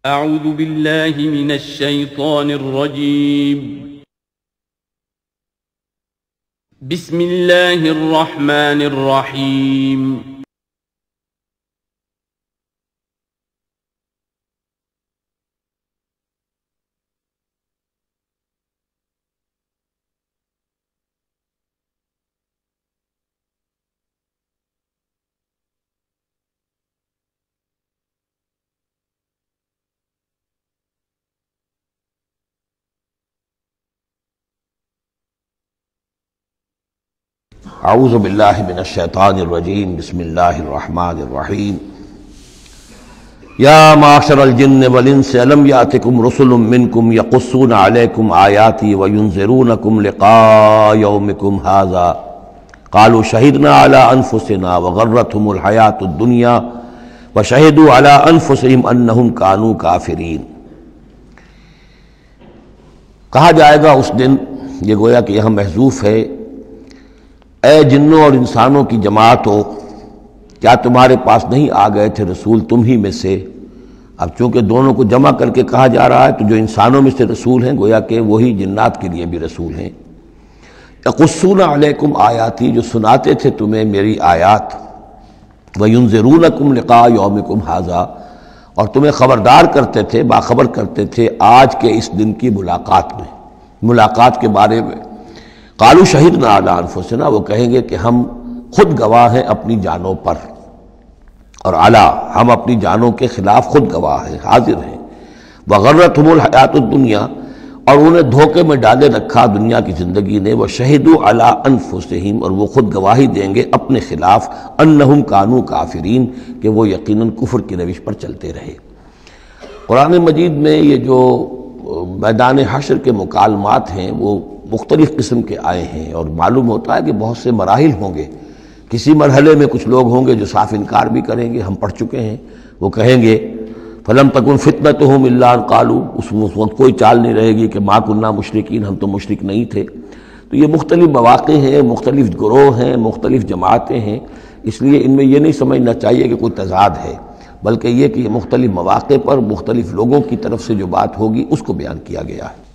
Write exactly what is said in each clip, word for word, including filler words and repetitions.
أعوذ بالله من الشيطان الرجيم. بسم الله الرحمن الرحيم. اعوذ باللہ من الشیطان الرجیم. بسم اللہ الرحمن الرحیم. یا معشر الجن والانس الم یاتکم رسل منکم یقصون علیکم آیاتی وینذرونکم لقاء یومکم ھذا قالوا شہدنا علی انفسنا وغرتهم الحیاۃ الدنیا وشہدوا علی انفسہم انہم کانوا کافرین. کہا جائے گا اس دن، یہ گویا کہ یہاں محذوف ہے، اے جنوں اور انسانوں کی جماعت ہو، کیا تمہارے پاس نہیں آ گئے تھے رسول تم ہی میں سے؟ اب چونکہ دونوں کو جمع کر کے کہا جا رہا ہے تو جو انسانوں میں سے رسول ہیں گویا کہ وہی جنات کے لیے بھی رسول ہیں. یقصون علیکم آیاتی، جو سناتے تھے تمہیں میری آیات، وینذرونکم لقاء یومکم ھذا، اور تمہیں خبردار کرتے تھے، باخبر کرتے تھے آج کے اس دن کی ملاقات میں، ملاقات کے بارے میں. قالوا شہدنا علی انفسنا، وہ کہیں گے کہ ہم خود گواہ ہیں اپنی جانوں پر، اور علی، ہم اپنی جانوں کے خلاف خود گواہ ہیں، حاضر ہیں. وغرتهم الحیات الدنیا، اور انہیں دھوکے میں ڈالے رکھا دنیا کی زندگی نے. وشہدوا علی انفسہم، اور وہ خود گواہی دیں گے اپنے خلاف، انہم کانوا کافرین، کہ وہ یقیناً کفر کی روش پر چلتے رہے. قرآن مجید میں یہ جو میدان حشر کے مکالمات ہیں وہ مختلف قسم کے آئے ہیں، اور معلوم ہوتا ہے کہ بہت سے مراحل ہوں گے. کسی مرحلے میں کچھ لوگ ہوں گے جو صاف انکار بھی کریں گے، ہم پڑھ چکے ہیں، وہ کہیں گے فَلَمْ تَكُنْ فِتْنَتُهُمْ إِلَّا أَنْ قَالُوا، اس وقت کوئی چال نہیں رہے گی کہ مَا كُنَّا مُشْرِكِينَ، ہم تو مشرک نہیں تھے. تو یہ مختلف مواقع ہیں، مختلف گروہ ہیں، مختلف جماعتیں ہیں، اس لیے ان میں یہ نہیں سمجھنا چاہیے کہ کوئی تضاد ہے، بلکہ یہ کہ یہ مختلف مواقع پر مختلف لوگوں کی طرف سے جو بات ہوگی اس کو بیان کیا گیا ہے.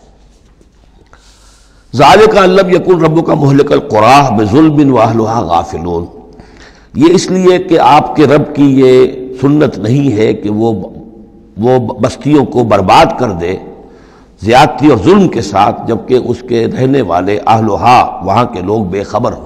ذالک ان لم یکن ربک مہلک القری بظلم واہلھا غافلون، یہ اس لیے کہ آپ کے رب کی یہ سنت نہیں ہے کہ وہ وہ بستیوں کو برباد کر دے زیادتی اور ظلم کے ساتھ، جبکہ اس کے رہنے والے اہلھا، وہاں کے لوگ بے خبر ہوں.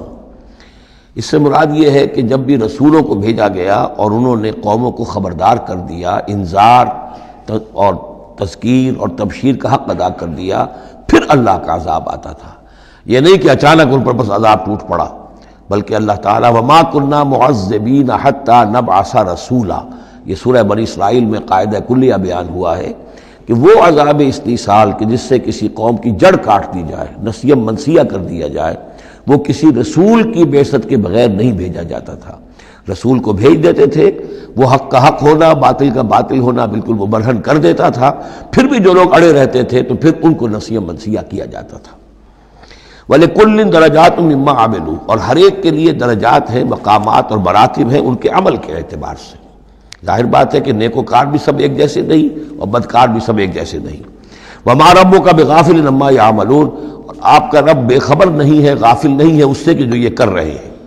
اس سے مراد یہ ہے کہ جب بھی رسولوں کو بھیجا گیا اور انہوں نے قوموں کو خبردار کر دیا، انذار اور تذکیر اور تبشیر کا حق ادا کر دیا، پھر اللہ کا عذاب آتا تھا. یہ نہیں کہ اچانک ان پر بس عذاب ٹوٹ پڑا، بلکہ اللہ تعالیٰ وَمَا كُنَّا مُعَذِّبِينَ حَتَّى نَبْعَثَ رَسُولًا، یہ سورہ بنی اسرائیل میں قاعدہ کلیہ بیان ہوا ہے کہ وہ عذاب استیصال کہ جس سے کسی قوم کی جڑ کاٹ دی جائے، نسیم منسیہ کر دیا جائے، وہ کسی رسول کی بعثت کے بغیر نہیں بھیجا جاتا تھا. رسول کو بھیج دیتے تھے، وہ حق کا حق ہونا، باطل کا باطل ہونا بالکل وہ برہن کر دیتا تھا، پھر بھی جو لوگ اڑے رہتے تھے تو پھر ان کو نسیہ منسیہ کیا جاتا تھا. وَلِكُلٍّ دَرَجَاتٌ مِّمَّا عَمِلُوا، اور ہر ایک کے لیے درجات ہیں، مقامات اور مراتب ہیں ان کے عمل کے اعتبار سے. ظاہر بات ہے کہ نیکوکار بھی سب ایک جیسے نہیں اور بدکار بھی سب ایک جیسے نہیں. وَمَا رَبُّكَ بِغَافِلٍ عَمَّا يَعْمَلُونَ، اور آپ کا رب بے خبر نہیں ہے، غافل نہیں ہے اس سے کہ جو یہ کر رہے ہیں.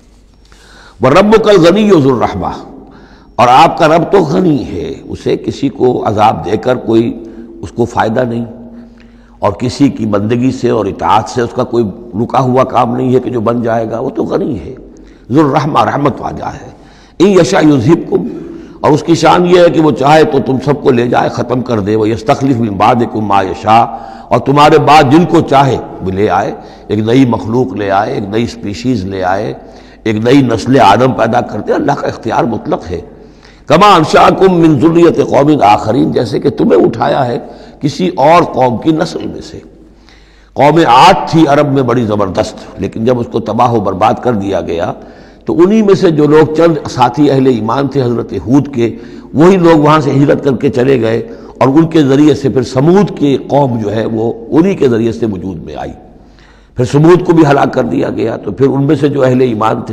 وَرَبُّكَ الْغَنِيُّ ذُو الرَّحْمَةِ، اور آپ کا رب تو غنی ہے، اسے کسی کو عذاب دے کر کوئی اس کو فائدہ نہیں، اور کسی کی بندگی سے اور اطاعت سے اس کا کوئی رکا ہوا کام نہیں ہے کہ جو بن جائے گا. وہ تو غنی ہے، ذو الرحمہ، رحمت والا ہے. ان یشاء یذھبکم، اور اس کی شان یہ ہے کہ وہ چاہے تو تم سب کو لے جائے، ختم کر دے. ویستخلف من بعدکم ما یشاء، اور تمہارے بعد جن کو چاہے وہ لے آئے، ایک نئی مخلوق لے آئے، ایک نئی سپیشیز لے آئے، ایک نئی نسل آدم پیدا کرتے. اللہ کا اختیار مطلق ہے. کما انشاکم من ذریۃ قوم آخرین، جیسے کہ تمہیں اٹھایا ہے کسی اور قوم کی نسل میں سے. قوم عاد تھی عرب میں بڑی زبردست، لیکن جب اس کو تباہ و برباد کر دیا گیا تو انہی میں سے جو لوگ چند ساتھی اہل ایمان تھے حضرت ہود کے، وہی لوگ وہاں سے ہجرت کر کے چلے گئے، اور ان کے ذریعے سے پھر سمود کی قوم جو ہے وہ انہی کے ذریعے سے وجود میں آئی. پھر سمود کو بھی ہلاک کر دیا گیا، تو پھر ان میں سے جو اہل ایمان تھے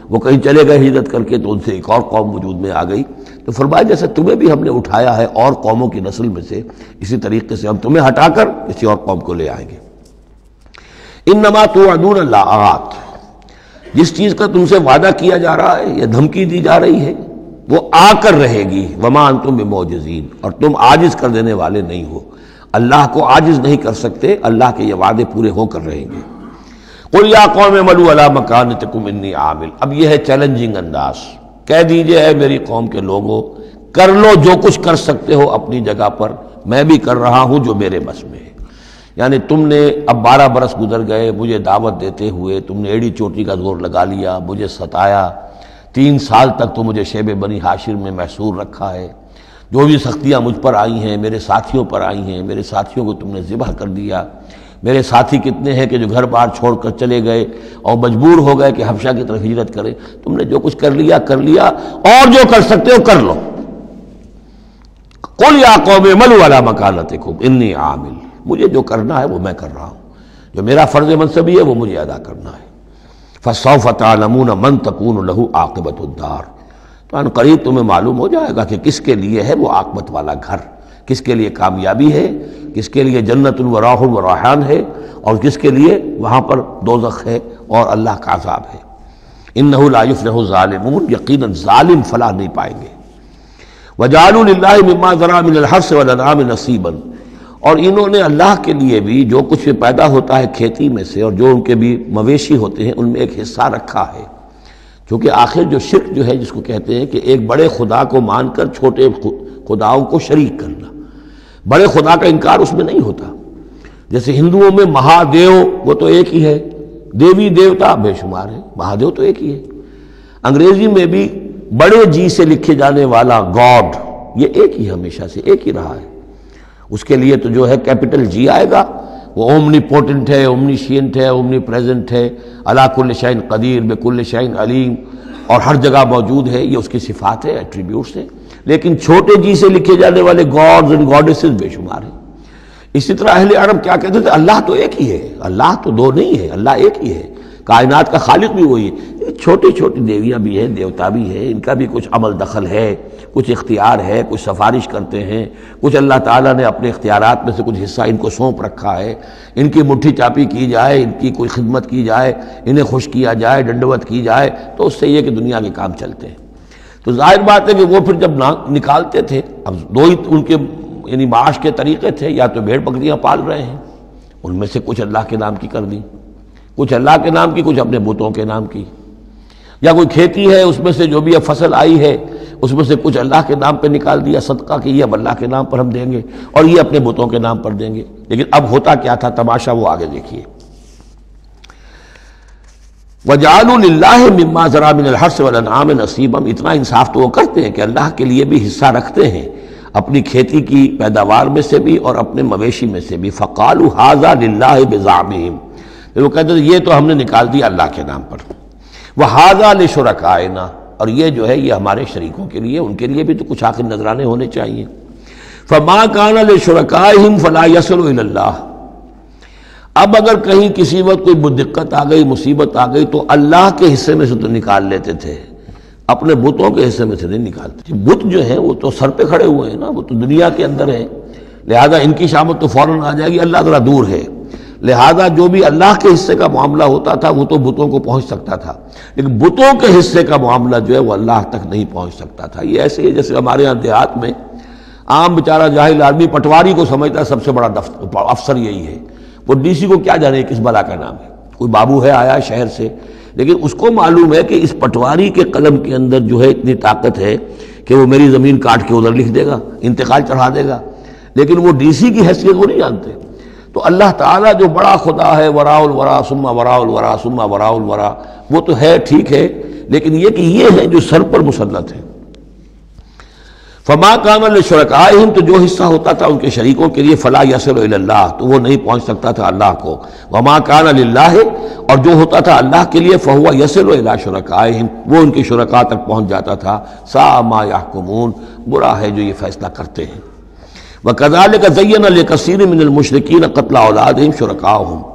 وہ کہیں چلے گئے ہجرت کر کے تو ان سے ایک اور قوم وجود میں آ گئی. تو فرمایا جیسے تمہیں بھی ہم نے اٹھایا ہے اور قوموں کی نسل میں سے، اسی طریقے سے ہم تمہیں ہٹا کر کسی اور قوم کو لے آئیں گے. انما توعدون لآت، جس چیز کا تم سے وعدہ کیا جا رہا ہے یا دھمکی دی جا رہی ہے وہ آ کر رہے گی. وما انتم بمعجزین، اور تم عاجز کر دینے والے نہیں ہو. اللہ کو عاجز نہیں کر سکتے، اللہ کے یہ وعدے پورے ہو کر رہیں گے. قل یا قوم اعملوا علی مکانتکم انی عامل، اب یہ ہے چیلنجنگ انداز. کہہ دیجئے اے میری قوم کے لوگوں، کر لو جو کچھ کر سکتے ہو اپنی جگہ پر، میں بھی کر رہا ہوں جو میرے بس میں ہے. یعنی تم نے اب بارہ برس گزر گئے مجھے دعوت دیتے ہوئے، تم نے ایڑی چوٹی کا زور لگا لیا، مجھے ستایا، تین سال تک تو مجھے شیب بنی ہاشم میں محصور رکھا ہے. جو بھی سختیاں مجھ پر آئی ہیں میرے ساتھیوں پر آئی ہیں، میرے ساتھیوں کو تم نے ذبح کر دیا. میرے ساتھی کتنے ہیں کہ جو گھر بار چھوڑ کر چلے گئے اور مجبور ہو گئے کہ حبشہ کی طرف ہجرت کرے. تم نے جو کچھ کر لیا کر لیا، اور جو کر سکتے ہو کر لو. قل یا قوم اعملوا علی مکانتکم انی عامل، مجھے جو کرنا ہے وہ میں کر رہا ہوں، جو میرا فرض منصبی ہے وہ مجھے ادا کرنا ہے. فسوف تعلمون من تکون له عاقبۃ الدار، تو ان قریب تمہیں معلوم ہو جائے گا کہ کس کے لیے ہے وہ عاقبت والا گھر، کس کے لیے کامیابی ہے، کس کے لیے جنت و راح و ریحان ہے، اور کس کے لیے وہاں پر دوزخ ہے اور اللہ کا عذاب ہے. انہ لا یفلح الظالمون، یقیناً ظالم فلاح نہیں پائیں گے. وجعلوا للہ مما ذرا من الحرث والانعام نصیبا، اور انہوں نے اللہ کے لیے بھی جو کچھ بھی پیدا ہوتا ہے کھیتی میں سے اور جو ان کے بھی مویشی ہوتے ہیں ان میں ایک حصہ رکھا ہے. کیونکہ آخر جو شرک جو ہے جس کو کہتے ہیں کہ ایک بڑے خدا کو مان کر چھوٹے خداؤں کو شریک کرنا، بڑے خدا کا انکار اس میں نہیں ہوتا. جیسے ہندوؤں میں مہادیو وہ تو ایک ہی ہے، دیوی دیوتا بے شمار ہے، مہادیو تو ایک ہی ہے. انگریزی میں بھی بڑے جی سے لکھے جانے والا گاڈ یہ ایک ہی ہمیشہ سے ایک ہی رہا ہے. اس کے لیے تو جو ہے کیپٹل جی آئے گا، وہ اومنی پوٹنٹ ہے، اومنیشینٹ ہے، اومنی پریزنٹ ہے، علی کل شیء قدیر، بکل شیء علیم، اور ہر جگہ موجود ہے. یہ اس کی صفات ہے، ایٹریبیوٹس ہیں. لیکن چھوٹے جی سے لکھے جانے والے گاڈز اینڈ گاڈیسز بے شمار ہیں. اسی طرح اہل عرب کیا کہتے تھے؟ اللہ تو ایک ہی ہے، اللہ تو دو نہیں ہے، اللہ ایک ہی ہے، کائنات کا خالق بھی وہی ہے. چھوٹی چھوٹی دیویاں بھی ہیں، دیوتا بھی ہیں، ان کا بھی کچھ عمل دخل ہے، کچھ اختیار ہے، کچھ سفارش کرتے ہیں، کچھ اللہ تعالیٰ نے اپنے اختیارات میں سے کچھ حصہ ان کو سونپ رکھا ہے. ان کی مٹھی چاپی کی جائے، ان کی کوئی خدمت کی جائے، انہیں خوش کیا جائے، ڈنڈوت کی جائے تو اس سے یہ کہ دنیا کے کام چلتے ہیں. تو ظاہر بات ہے کہ وہ پھر جب نکالتے تھے، اب دو ہی ان کے یعنی معاش کے طریقے تھے، یا تو بھیڑ بکریاں پال رہے ہیں، ان میں سے کچھ اللہ کے نام کی کر دی، کچھ اللہ کے نام کی، کچھ اپنے بتوں کے نام کی، یا کوئی کھیتی ہے اس میں سے جو بھی اب فصل آئی ہے اس میں سے کچھ اللہ کے نام پہ نکال دیا صدقہ کہ یہ اب اللہ کے نام پر ہم دیں گے اور یہ اپنے بتوں کے نام پر دیں گے. لیکن اب ہوتا کیا تھا تماشا وہ آگے دیکھیے. وَجَعَلُوا لِلَّهِ مِمَّا ذَرَا مِنَ الْحَرْثِ وَالْأَنْعَامِ نَصِيبًا، اتنا انصاف تو وہ کرتے ہیں کہ اللہ کے لیے بھی حصہ رکھتے ہیں اپنی کھیتی کی پیداوار میں سے بھی اور اپنے مویشی میں سے بھی. فَقَالُوا هَذَا لِلَّهِ بِزَعْمِهِمْ، وہ کہتے ہیں یہ تو ہم نے نکال دیا اللہ کے نام پر. وَهَذَا لِشُرَكَائِنَا، اور یہ جو ہے یہ ہمارے شریکوں کے لیے، ان کے لیے بھی تو کچھ آخر نذرانے ہونے چاہیے. فَمَا كَانَ لِشُرَكَائِهِمْ فَلَا يَصِلُ إِلَى اللَّهِ، اب اگر کہیں کسی وقت کوئی دقت آ گئی، مصیبت آ گئی تو اللہ کے حصے میں سے تو نکال لیتے تھے، اپنے بتوں کے حصے میں سے نہیں نکالتے. بت جو ہیں وہ تو سر پہ کھڑے ہوئے ہیں نا، وہ تو دنیا کے اندر ہیں، لہذا ان کی شامت تو فوراً آ جائے گی، اللہ ذرا دور ہے. لہذا جو بھی اللہ کے حصے کا معاملہ ہوتا تھا وہ تو بتوں کو پہنچ سکتا تھا، لیکن بتوں کے حصے کا معاملہ جو ہے وہ اللہ تک نہیں پہنچ سکتا تھا. یہ ایسے ہی جیسے ہمارے یہاں دیہات میں عام بیچارہ جاہل آدمی پٹواری کو سمجھتا ہے سب سے بڑا افسر یہی ہے، وہ ڈی سی کو کیا جانے کس بلا کا نام ہے. کوئی بابو ہے آیا شہر سے، لیکن اس کو معلوم ہے کہ اس پٹواری کے قلم کے اندر جو ہے اتنی طاقت ہے کہ وہ میری زمین کاٹ کے ادھر لکھ دے گا، انتقال چڑھا دے گا. لیکن وہ ڈی سی کی حیثیت وہ نہیں جانتے. تو اللہ تعالیٰ جو بڑا خدا ہے، وراء الورا ثم وراء الورا ثم وراء الورا، وہ تو ہے ٹھیک ہے، لیکن یہ کہ یہ ہے جو سر پر مسلط ہے. فما کان لشرکائہم، تو جو حصہ ہوتا تھا ان کے شریکوں کے لیے، فلا یصل الی اللہ، تو وہ نہیں پہنچ سکتا تھا اللہ کو. وما کان للہ، اور جو ہوتا تھا اللہ کے لیے، فہو یصل الی شرکائہم، وہ ان کے شرکاء تک پہنچ جاتا تھا. ساء ما یحکمون، برا ہے جو یہ فیصلہ کرتے ہیں. وَكَذَلِكَ زَيَّنَ لِكَثِيرٍ مِّنَ الْمُشْرِكِينَ قَتْلَ أَوْلَادِهِمْ شُرَكَاؤُهُمْ،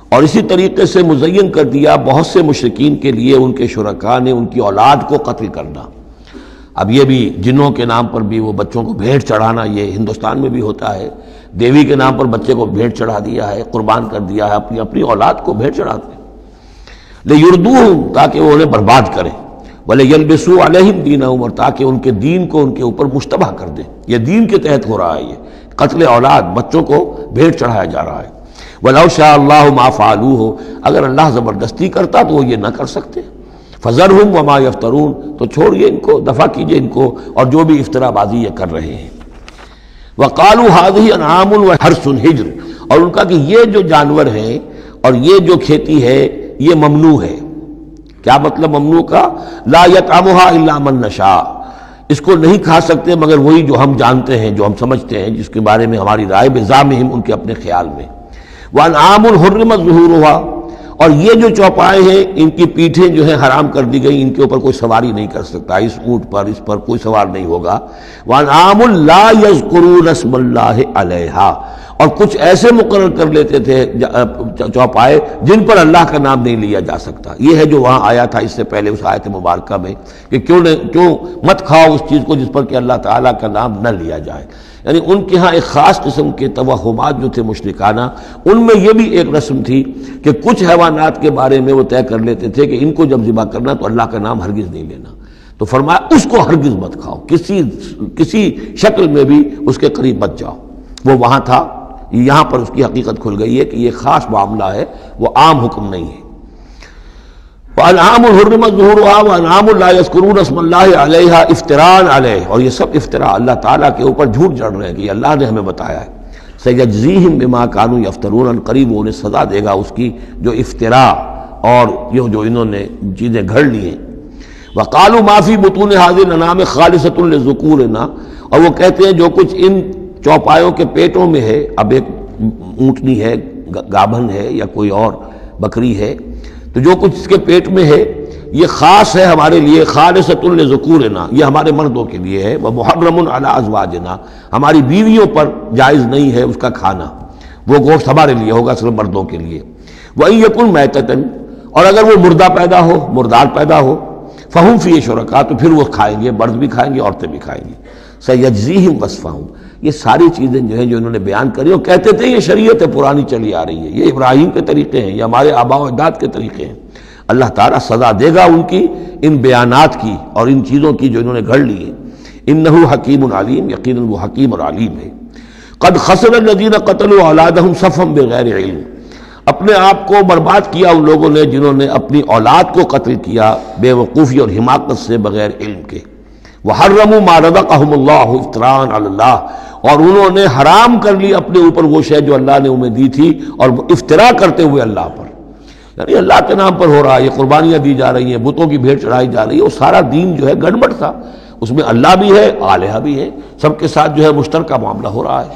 اور اسی طریقے سے مزین کر دیا بہت سے مشرکین کے لیے ان کے شرکاء نے ان کی اولاد کو قتل کرنا۔ اب یہ بھی جنوں کے نام پر بھی وہ بچوں کو بھیٹ چڑھانا، یہ ہندوستان میں بھی ہوتا ہے، دیوی کے نام پر بچے کو بھیٹ چڑھا دیا ہے، قربان کر دیا ہے، اپنی اپنی اولاد کو بھیٹ چڑھاتے ہیں لِيُرْدُوهُمْ تاکہ وہ انہیں برباد کریں، وَلِيَلْبِسُوا عَلَيْهِمْ دِينَهُمْ اور تاکہ ان کے دین کو ان کے اوپر مشتبہ کر دیں۔ یہ دین کے تحت ہو رہا ہے، یہ قتل اولاد، بچوں کو بھیٹ چڑھایا جا رہا ہے۔ وَلَوْ شَاءَ اللَّهُ مَا فَعَلُوهُ اگر اللہ زبردستی کرتا تو وہ یہ نہ کر سکتے۔ فَذَرْهُمْ وَمَا يَفْتَرُونَ تو چھوڑیے ان کو، دفع کیجئے ان کو اور جو بھی افترا بازی یہ کر رہے ہیں۔ وَقَالُوا هَذِهِ أَنْعَامٌ وَحَرْثٌ حِجْرٌ اور ان کا کہ یہ جو جانور ہیں اور یہ جو کھیتی ہے یہ ممنوع ہے۔ کیا مطلب ممنوع کا؟ لا يطعمها الا من نشاء اس کو نہیں کھا سکتے مگر وہی جو ہم جانتے ہیں، جو ہم سمجھتے ہیں، جس کے بارے میں ہماری رائے بزعمہم ان کے اپنے خیال میں۔ وانعام حرمت ظہورها اور یہ جو چوپائے ہیں ان کی پیٹھیں جو ہیں حرام کر دی گئی، ان کے اوپر کوئی سواری نہیں کر سکتا، اس اونٹ پر اس پر کوئی سوار نہیں ہوگا۔ وانعام لا یذکرون اسم اللہ علیہا اور کچھ ایسے مقرر کر لیتے تھے چوپائے جن پر اللہ کا نام نہیں لیا جا سکتا۔ یہ ہے جو وہاں آیا تھا اس سے پہلے اس آیت مبارکہ میں کہ کیوں کیوں مت کھاؤ اس چیز کو جس پر کہ اللہ تعالیٰ کا نام نہ لیا جائے۔ یعنی ان کے ہاں ایک خاص قسم کے توہمات جو تھے مشرکانہ، ان میں یہ بھی ایک رسم تھی کہ کچھ حیوانات کے بارے میں وہ طے کر لیتے تھے کہ ان کو جب ذبح کرنا تو اللہ کا نام ہرگز نہیں لینا، تو فرمایا اس کو ہرگز مت کھاؤ، کسی کسی شکل میں بھی اس کے قریب مت جاؤ۔ وہ وہاں تھا، یہاں پر اس کی حقیقت کھل گئی ہے کہ یہ خاص معاملہ ہے، وہ عام حکم نہیں ہے۔ وَأَنْعَامٌ حُرِّمَتْ ظُهُورُهَا وَأَنْعَامٌ لَا يَذْكُرُونَ اسْمَ اللَّهِ عَلَيْهَا افْتِرَاءً عَلَيْهِ اور یہ سب افطرا اللہ تعالیٰ کے اوپر جھوٹ جڑ رہے ہیں کہ یہ اللہ نے ہمیں بتایا ہے۔ سَيَجْزِيهِمْ بِمَا كَانُوا يَفْتَرُونَ ان قریب وہ انہیں سزا دے گا اس کی جو افطرا اور یہ جو انہوں نے چیزیں گھڑ لی ہیں۔ وَقَالُوا مَا فِي بُطُونِ هَذِهِ الْأَنْعَامِ خَالِصَةٌ لِذُكُورِنَا اور وہ کہتے ہیں جو کچھ ان چوپایوں کے پیٹوں میں ہے، اب ایک اونٹنی ہے، گابھن ہے یا کوئی اور بکری ہے، تو جو کچھ اس کے پیٹ میں ہے یہ خاص ہے ہمارے لیے، خالصۃ لذکورنا یہ ہمارے مردوں کے لیے ہے، ومحرم علی ازواجنا ہماری بیویوں پر جائز نہیں ہے اس کا کھانا، وہ گوشت ہمارے لیے ہوگا صرف مردوں کے لیے۔ وَإِن يَكُن مَيْتَةً اور اگر وہ مردہ پیدا ہو، مردار پیدا ہو، فَهُمْ فِيهِ شُرَكَاء تو پھر وہ کھائیں گے، مرد بھی کھائیں گے، عورتیں بھی کھائیں گی۔ سَيَجْزِيهِمْ وَصْفَهُمْ یہ ساری چیزیں جو ہیں جو انہوں نے بیان کری اور کہتے تھے یہ شریعت پرانی چلی آ رہی ہے، یہ ابراہیم کے طریقے ہیں، یہ ہمارے آباء و اجداد کے طریقے ہیں، اللہ تعالیٰ سزا دے گا ان کی ان بیانات کی اور ان چیزوں کی جو انہوں نے گھڑ لی ہے۔ انہ حکیم علیم یقیناً وہ حکیم اور علیم ہے۔ قد خسر الذین قتلوا اولادہم صفحا بغیر علم اپنے آپ کو برباد کیا ان لوگوں نے جنہوں نے اپنی اولاد کو قتل کیا بے وقوفی اور حماقت سے بغیر علم کے۔ وحرموا ما رزقهم اللہ افتراء علی اللہ اور انہوں نے حرام کر لی اپنے اوپر وہ شے جو اللہ نے انہیں دی تھی اور افتراء کرتے ہوئے اللہ پر، یعنی اللہ کے نام پر ہو رہا ہے، یہ قربانیاں دی جا رہی ہیں، بتوں کی بھیٹ چڑھائی جا رہی ہے، وہ سارا دین جو ہے گڑبڑ تھا، اس میں اللہ بھی ہے، آلہہ بھی ہے، سب کے ساتھ جو ہے مشترکہ معاملہ ہو رہا ہے۔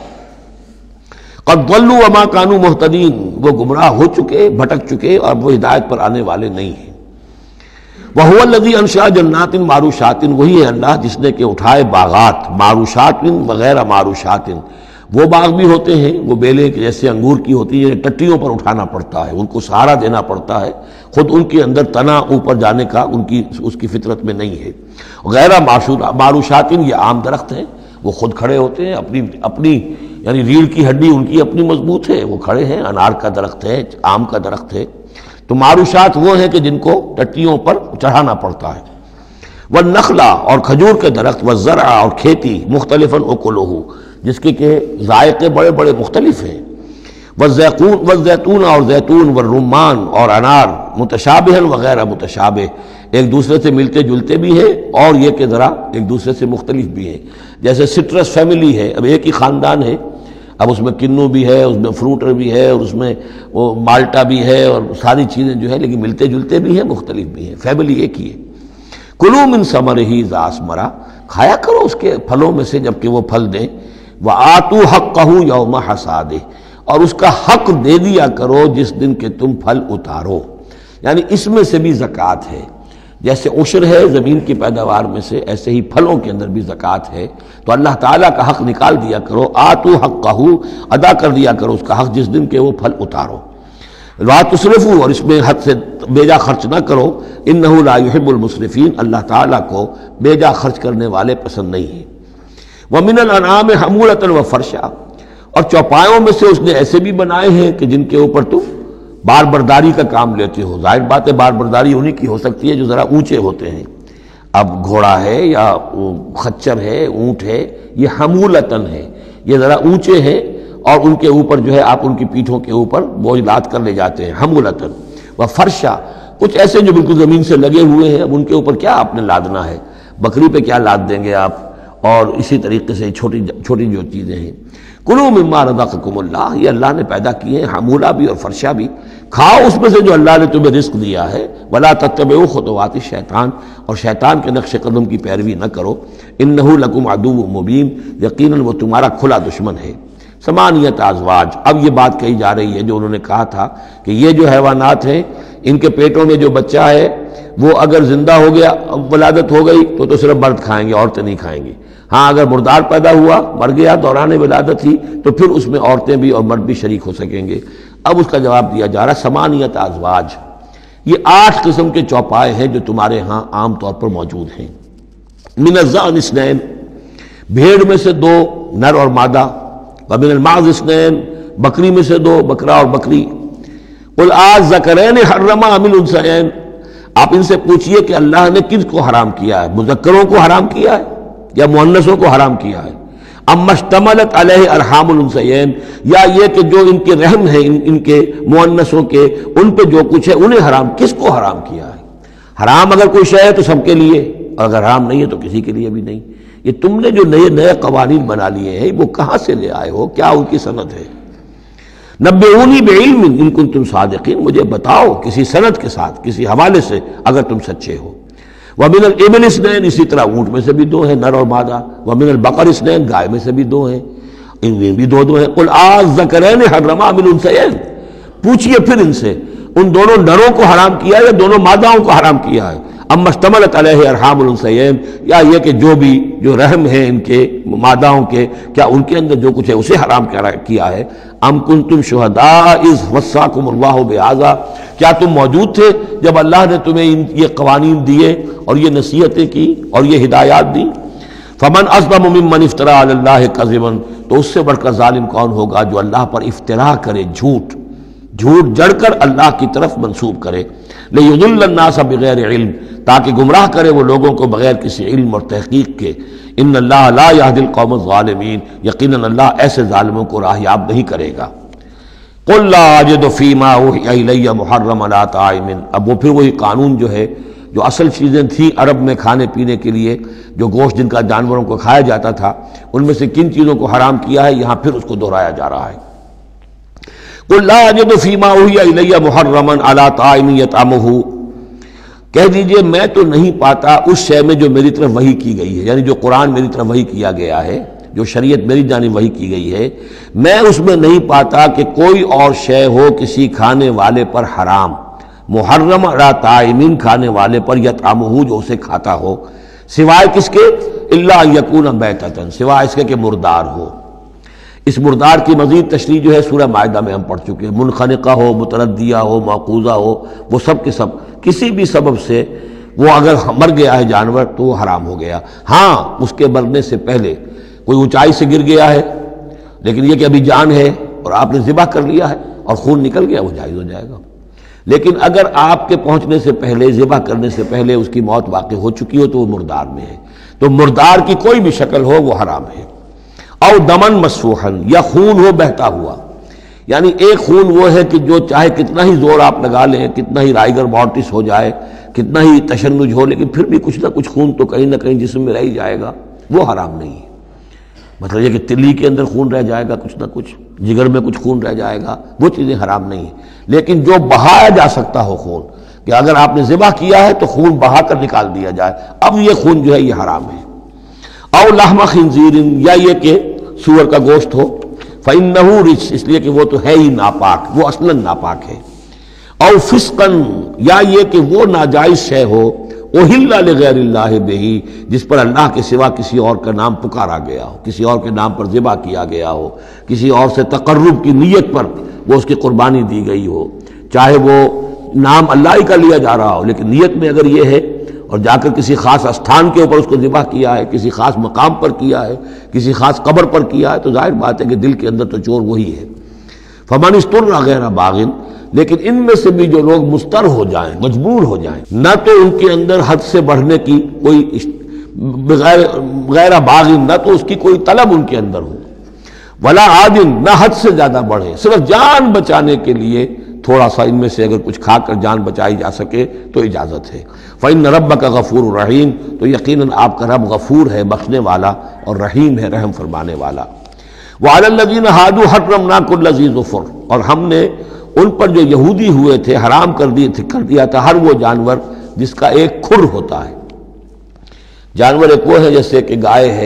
قد ضلوا وما كانوا مهتدين وہ گمراہ ہو چکے، بھٹک چکے اور وہ ہدایت پر آنے والے نہیں ہیں۔ وَهُوَ الَّذِي أَنشَأَ جَنَّاتٍ مَعْرُوشَاتٍ وہی ہے اللہ جس نے کہ اٹھائے باغات، معروشات وغیرہ معروشات، وہ باغ بھی ہوتے ہیں وہ بیلے جیسے انگور کی ہوتی ہے، ٹٹیوں پر اٹھانا پڑتا ہے، ان کو سہارا دینا پڑتا ہے، خود ان کے اندر تنا اوپر جانے کا ان کی اس کی فطرت میں نہیں ہے۔ غیر معروشات یہ عام درخت ہیں، وہ خود کھڑے ہوتے ہیں، اپنی اپنی یعنی ریڑھ کی ہڈی ان کی اپنی مضبوط ہے، وہ کھڑے ہیں، انار کا درخت ہے، آم کا درخت ہے۔ تو معروشات وہ ہیں کہ جن کو ٹٹیوں پر چڑھانا پڑتا ہے۔ والنخلا اور کھجور کے درخت، والزرع اور کھیتی، مختلفاً اکلہ جس کے کہ ذائقے بڑے بڑے مختلف ہیں، والزیتون والزیتون اور زیتون، والرمان اور انار، متشابہا وغیر متشابہ ایک دوسرے سے ملتے جلتے بھی ہیں اور یہ کہ ذرا ایک دوسرے سے مختلف بھی ہیں، جیسے سٹرس فیملی ہے، اب ایک ہی خاندان ہے، اب اس میں کنو بھی ہے، اس میں فروٹر بھی ہے، اور اس میں وہ مالٹا بھی ہے اور ساری چیزیں جو ہے لیکن ملتے جلتے بھی ہیں، مختلف بھی ہیں، فیملی ایک ہی ہے۔ کلوا من ثمرہ اذا اثمر کھایا کرو اس کے پھلوں میں سے جب کہ وہ پھل دیں، وآتوا حقہ یوم حصادہ اور اس کا حق دے دیا کرو جس دن کہ تم پھل اتارو، یعنی اس میں سے بھی زکوٰۃ ہے، جیسے عشر ہے زمین کی پیداوار میں سے، ایسے ہی پھلوں کے اندر بھی زکوٰۃ ہے، تو اللہ تعالیٰ کا حق نکال دیا کرو، آتوا حقہ ادا کر دیا کرو اس کا حق جس دن کہ وہ پھل اتارو۔ لا تسرفوا، اور اس میں حد سے بیجا خرچ نہ کرو، انہ لا یحب المسرفین، اللہ تعالیٰ کو بیجا خرچ کرنے والے پسند نہیں ہیں۔ ومن الانعام حمولۃ وفرشا، اور چوپایوں میں سے اس نے ایسے بھی بنائے ہیں کہ جن کے اوپر تم بار برداری کا کام لیتے ہو۔ ظاہر بات ہے بار برداری انہی کی ہو سکتی ہے جو ذرا اونچے ہوتے ہیں، اب گھوڑا ہے یا خچر ہے، اونٹ ہے، یہ حمولتن ہے، یہ ذرا اونچے ہیں اور ان کے اوپر جو ہے آپ ان کی پیٹھوں کے اوپر بوجھ لاد کر لے جاتے ہیں، حمولتن وفرشا، کچھ ایسے جو بالکل زمین سے لگے ہوئے ہیں، اب ان کے اوپر کیا آپ نے لادنا ہے، بکری پہ کیا لاد دیں گے آپ، اور اسی طریقے سے چھوٹی چھوٹی جو چیزیں ہیں۔ کلوا مما رزقکم اللہ، یہ اللہ نے پیدا کیے ہیں، حمولہ بھی اور فرشہ بھی، کھاؤ اس میں سے جو اللہ نے تمہیں رزق دیا ہے۔ ولا تتبعوا خطوات الشیطان، اور شیطان کے نقش قدم کی پیروی نہ کرو، انہ لکم عدو مبین، یقیناً وہ تمہارا کھلا دشمن ہے۔ ثمانیت ازواج، اب یہ بات کہی جا رہی ہے جو انہوں نے کہا تھا کہ یہ جو حیوانات ہیں ان کے پیٹوں میں جو بچہ ہے وہ اگر زندہ ہو گیا، ولادت ہو گئی تو تو صرف مرد کھائیں گے، عورتیں نہیں کھائیں گی۔ ہاں اگر مردار پیدا ہوا، مر گیا دوران ولادت ہی، تو پھر اس میں عورتیں بھی اور مرد بھی شریک ہو سکیں گے۔ اب اس کا جواب دیا جا رہا ہے ثمانیت ازواج، یہ آٹھ قسم کے چوپائے ہیں جو تمہارے ہاں عام طور پر موجود ہیں۔ من الضأن اثنین، بھیڑ میں سے دو نر اور مادہ، ومن المعز اثنین، بکری میں سے دو بکرا اور بکری۔ قل آذکرین حرم ام الانثیین، آپ ان سے پوچھئے کہ اللہ نے کس کو حرام کیا ہے، مذکروں کو حرام کیا ہے یا مؤنثوں کو حرام کیا ہے؟ اما اشتملت علیہ ارحام الانثیین، یا یہ کہ جو ان کے رحم ہیں ان, ان کے مؤنثوں کے، ان پہ جو کچھ ہے انہیں حرام، کس کو حرام کیا ہے؟ حرام اگر کوئی شے ہے تو سب کے لیے، اور اگر حرام نہیں ہے تو کسی کے لیے بھی نہیں۔ یہ تم نے جو نئے نئے قوانین بنا لیے ہیں وہ کہاں سے لے آئے ہو، کیا ان کی سند ہے؟ نبئونی بعلم ان کنتم صادقین، مجھے بتاؤ کسی سند کے ساتھ، کسی حوالے سے اگر تم سچے ہو۔ ومن الابل اثنین، اسی طرح اونٹ میں سے بھی دو ہیں نر اور مادہ۔ ومن البقر اثنین، گائے میں سے بھی دو ہیں، ان میں بھی دو دو ہیں۔ قل آذکرین حرم ام الانثیین، پوچھئے پھر ان سے ان دونوں نروں کو حرام کیا ہے یا دونوں ماداؤں کو حرام کیا ہے؟ اما اشتملت علیہ ارحام الانثیین، یا یہ کہ جو بھی جو رحم ہیں ان کے ماداؤں کے، کیا ان کے اندر جو کچھ ہے اسے حرام کیا ہے؟ ام کنتم شہداء اذ وصاکم اللہ بہذا، کیا تم موجود تھے جب اللہ نے تمہیں یہ قوانین دیے اور یہ نصیحتیں کی اور یہ ہدایات دی؟ فمن اظلم ممن افترى علی اللہ کذبا، تو اس سے بڑھ کر ظالم کون ہوگا جو اللہ پر افترا کرے، جھوٹ جھوٹ جڑ کر اللہ کی طرف منسوب کرے۔ لیضل الناس بغیر علم، تاکہ گمراہ کرے وہ لوگوں کو بغیر کسی علم اور تحقیق کے۔ ان اللہ لا یہدی القوم الظالمین، یقیناً اللہ ایسے ظالموں کو راہیاب نہیں کرے گا۔ قل لا اجد فیما اوحی الی محرما علی طاعم، اب وہ پھر وہی قانون جو ہے جو اصل چیزیں تھیں عرب میں کھانے پینے کے لیے، جو گوشت جن کا جانوروں کو کھایا جاتا تھا، ان میں سے کن چیزوں کو حرام کیا ہے، یہاں پھر اس کو دہرایا جا رہا ہے۔ قل لا اجد فیما اوحی الی محرما علی طاعم یطعمہ، کہہ دیجئے میں تو نہیں پاتا اس شے میں جو میری طرف وحی کی گئی ہے، یعنی جو قرآن میری طرف وحی کیا گیا ہے، جو شریعت میری جانب وحی کی گئی ہے، میں اس میں نہیں پاتا کہ کوئی اور شے ہو کسی کھانے والے پر حرام، محرم علی طاعم، کھانے والے پر، یطعمہ جو اسے کھاتا ہو، سوائے کس کے؟ الا ان یکون میتۃ، سوائے اس کے کہ مردار ہو۔ اس مردار کی مزید تشریح جو ہے سورہ مائدہ میں ہم پڑھ چکے ہیں، منخنقہ ہو، متردیہ ہو، موقوذہ ہو، وہ سب کے سب کسی بھی سبب سے وہ اگر مر گیا ہے جانور تو وہ حرام ہو گیا۔ ہاں اس کے مرنے سے پہلے کوئی اونچائی سے گر گیا ہے، لیکن یہ کہ ابھی جان ہے اور آپ نے ذبح کر لیا ہے اور خون نکل گیا، وہ جائز ہو جائے گا۔ لیکن اگر آپ کے پہنچنے سے پہلے، ذبح کرنے سے پہلے اس کی موت واقع ہو چکی ہو تو وہ مردار میں ہے، تو مردار کی کوئی بھی شکل ہو وہ حرام ہے۔ او دمن مسفوحا، یا خون ہو بہتا ہوا، یعنی ایک خون وہ ہے کہ جو چاہے کتنا ہی زور آپ لگا لیں، کتنا ہی رائگر مارٹس ہو جائے، کتنا ہی تشنج ہو، لیکن پھر بھی کچھ نہ کچھ خون تو کہیں نہ کہیں جسم میں رہ ہی جائے گا، وہ حرام نہیں ہے۔ مطلب یہ کہ تلی کے اندر خون رہ جائے گا کچھ نہ کچھ، جگر میں کچھ خون رہ جائے گا، وہ چیزیں حرام نہیں ہیں۔ لیکن جو بہایا جا سکتا ہو خون، کہ اگر آپ نے ذبح کیا ہے تو خون بہا کر نکال دیا جائے، اب یہ خون جو ہے یہ حرام ہے۔ او لحم خنزیر، یا یہ کہ سور کا گوشت ہو، فإنہ رجس، اس لیے کہ وہ تو ہے ہی ناپاک، وہ اصلاً ناپاک ہے۔ او فسقاً، یا یہ کہ وہ ناجائز شے ہو، احل لغیر اللہ بہ، جس پر اللہ کے سوا کسی اور کا نام پکارا گیا ہو، کسی اور کے نام پر ذبح کیا گیا ہو، کسی اور سے تقرب کی نیت پر وہ اس کی قربانی دی گئی ہو، چاہے وہ نام اللہ ہی کا لیا جا رہا ہو، لیکن نیت میں اگر یہ ہے اور جا کر کسی خاص استھان کے اوپر اس کو ذبح کیا ہے، کسی خاص مقام پر کیا ہے، کسی خاص قبر پر کیا ہے، تو ظاہر بات ہے کہ دل کے اندر تو چور وہی ہے۔ فمن استر غیر باغ، لیکن ان میں سے بھی جو لوگ مستر ہو جائیں، مجبور ہو جائیں، نہ تو ان کے اندر حد سے بڑھنے کی کوئی بغیر غیر باغ، نہ تو اس کی کوئی طلب ان کے اندر ہو، ولا عادن، نہ حد سے زیادہ بڑھے، صرف جان بچانے کے لیے تھوڑا سا ان میں سے اگر کچھ کھا کر جان بچائی جا سکے تو اجازت ہے۔ فإن ربک غفور رحیم، تو یقیناً آپ کا رب غفور ہے، بخشنے والا، اور رحیم ہے، رحم فرمانے والا۔ وعلی الذین ہادوا حرمنا کل ذی ظفر، اور ہم نے ان پر جو یہودی ہوئے تھے حرام کر دی کر دیا تھا ہر وہ جانور جس کا ایک کھر ہوتا ہے۔ جانور ایک وہ ہے جیسے کہ گائے ہے،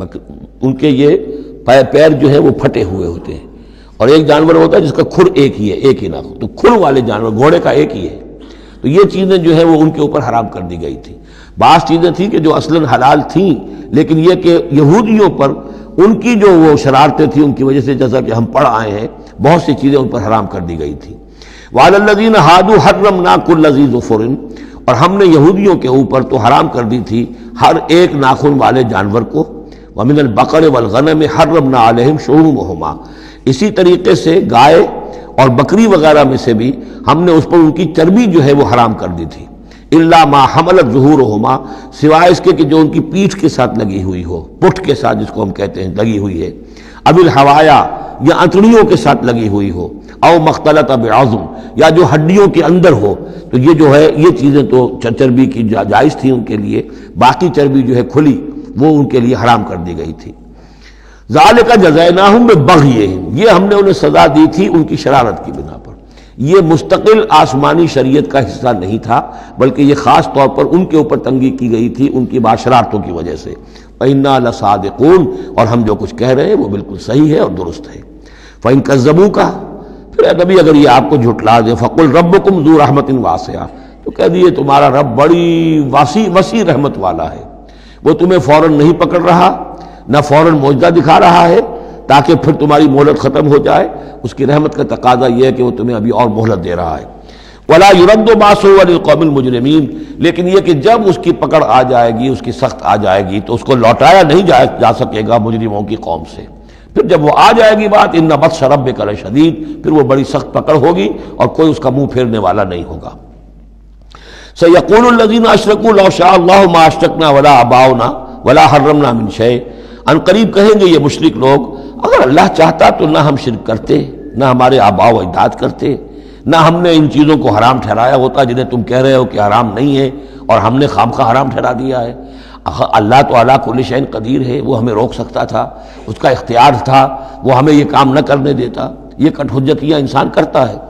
ان کے یہ پیر جو ہے وہ پھٹے ہوئے ہوتے ہیں، اور ایک جانور ہوتا ہے جس کا کھر ایک ہی ہے، ایک ہی نہ ہو، تو کھر والے جانور گھوڑے کا ایک ہی ہے، تو یہ چیزیں جو ہے وہ ان کے اوپر حرام کر دی گئی تھی۔ بعض چیزیں تھیں کہ جو اصلاً حلال تھیں، لیکن یہ کہ یہودیوں پر ان کی جو وہ شرارتیں تھیں ان کی وجہ سے، جیسا کہ ہم پڑھ آئے ہیں، بہت سی چیزیں ان پر حرام کر دی گئی تھی۔ وعلی الذین ہادوا حرمنا کل ذی ظفر، اور ہم نے یہودیوں کے اوپر تو حرام کر دی تھی ہر ایک ناخن والے جانور کو۔ ومن البقر والغنم حرمنا علیہم شحومہما، اسی طریقے سے گائے اور بکری وغیرہ میں سے بھی ہم نے اس پر ان کی چربی جو ہے وہ حرام کر دی تھی۔ الا ما حملت ظہورہما، سوائے اس کے کہ جو ان کی پیٹھ کے ساتھ لگی ہوئی ہو، پٹھ کے ساتھ جس کو ہم کہتے ہیں لگی ہوئی ہے، اب الحوایا، یا انتڑیوں کے ساتھ لگی ہوئی ہو، او مختلط بعظم، یا جو ہڈیوں کے اندر ہو، تو یہ جو ہے یہ چیزیں تو چربی کی جائز تھی ان کے لیے، باقی چربی جو ہے کھلی وہ ان کے لیے حرام کر دی گئی تھی۔ ذالک جزیناہم ببغیہم، یہ ہم نے انہیں سزا دی تھی ان کی شرارت کی بنا پر۔ یہ مستقل آسمانی شریعت کا حصہ نہیں تھا، بلکہ یہ خاص طور پر ان کے اوپر تنگی کی گئی تھی ان کی باشرارتوں کی وجہ سے۔ وَإِنَّا لَصَادِقُونَ، اور ہم جو کچھ کہہ رہے ہیں وہ بالکل صحیح ہے اور درست ہے۔ فَإِن كَذَّبُوكَ، پھر اے نبی اگر یہ آپ کو جھٹلا دے، فَقُلْ رَبُّكُمْ ذُو رَحْمَةٍ وَاسِعَةٍ، تو کہہ دیے تمہارا رب بڑی وسیع وسیع رحمت والا ہے، وہ تمہیں فوراً نہیں پکڑ رہا، نہ فوراً معجزہ دکھا رہا ہے تاکہ پھر تمہاری مہلت ختم ہو جائے، اس کی رحمت کا تقاضا یہ ہے کہ وہ تمہیں ابھی اور مہلت دے رہا ہے۔ وَلَا يُرَدُّ بَأْسُهُ عَنِ الْقَوْمِ الْمُجْرِمِينَ، لیکن یہ کہ جب اس کی پکڑ آ جائے گی، اس کی سخت آ جائے گی، تو اس کو لوٹایا نہیں جا جا سکے گا مجرموں کی قوم سے۔ پھر جب وہ آ جائے گی بات، اِنَّ بَطْشَ رَبِّكَ لَشَدِيدٌ، پھر وہ بڑی سخت پکڑ ہوگی اور کوئی اس کا منہ پھیرنے والا نہیں ہوگا۔ سَيَقُولُ الَّذِينَ أَشْرَكُوا لَوْ شَاءَ اللَّهُ مَا أَشْرَكْنَا وَلَا آبَاؤُنَا وَلَا حَرَّمْنَا مِنْ شَيْءٍ، ان قریب کہیں گے یہ مشرک لوگ، اگر اللہ چاہتا تو نہ ہم شرک کرتے، نہ ہمارے آباء و اجداد کرتے، نہ ہم نے ان چیزوں کو حرام ٹھہرایا ہوتا جنہیں تم کہہ رہے ہو کہ حرام نہیں ہے اور ہم نے خامخواہ حرام ٹھہرا دیا ہے۔ اللہ تو علی کل شیء قدیر ہے، وہ ہمیں روک سکتا تھا، اس کا اختیار تھا، وہ ہمیں یہ کام نہ کرنے دیتا۔ یہ کٹ حجتیاں انسان کرتا ہے۔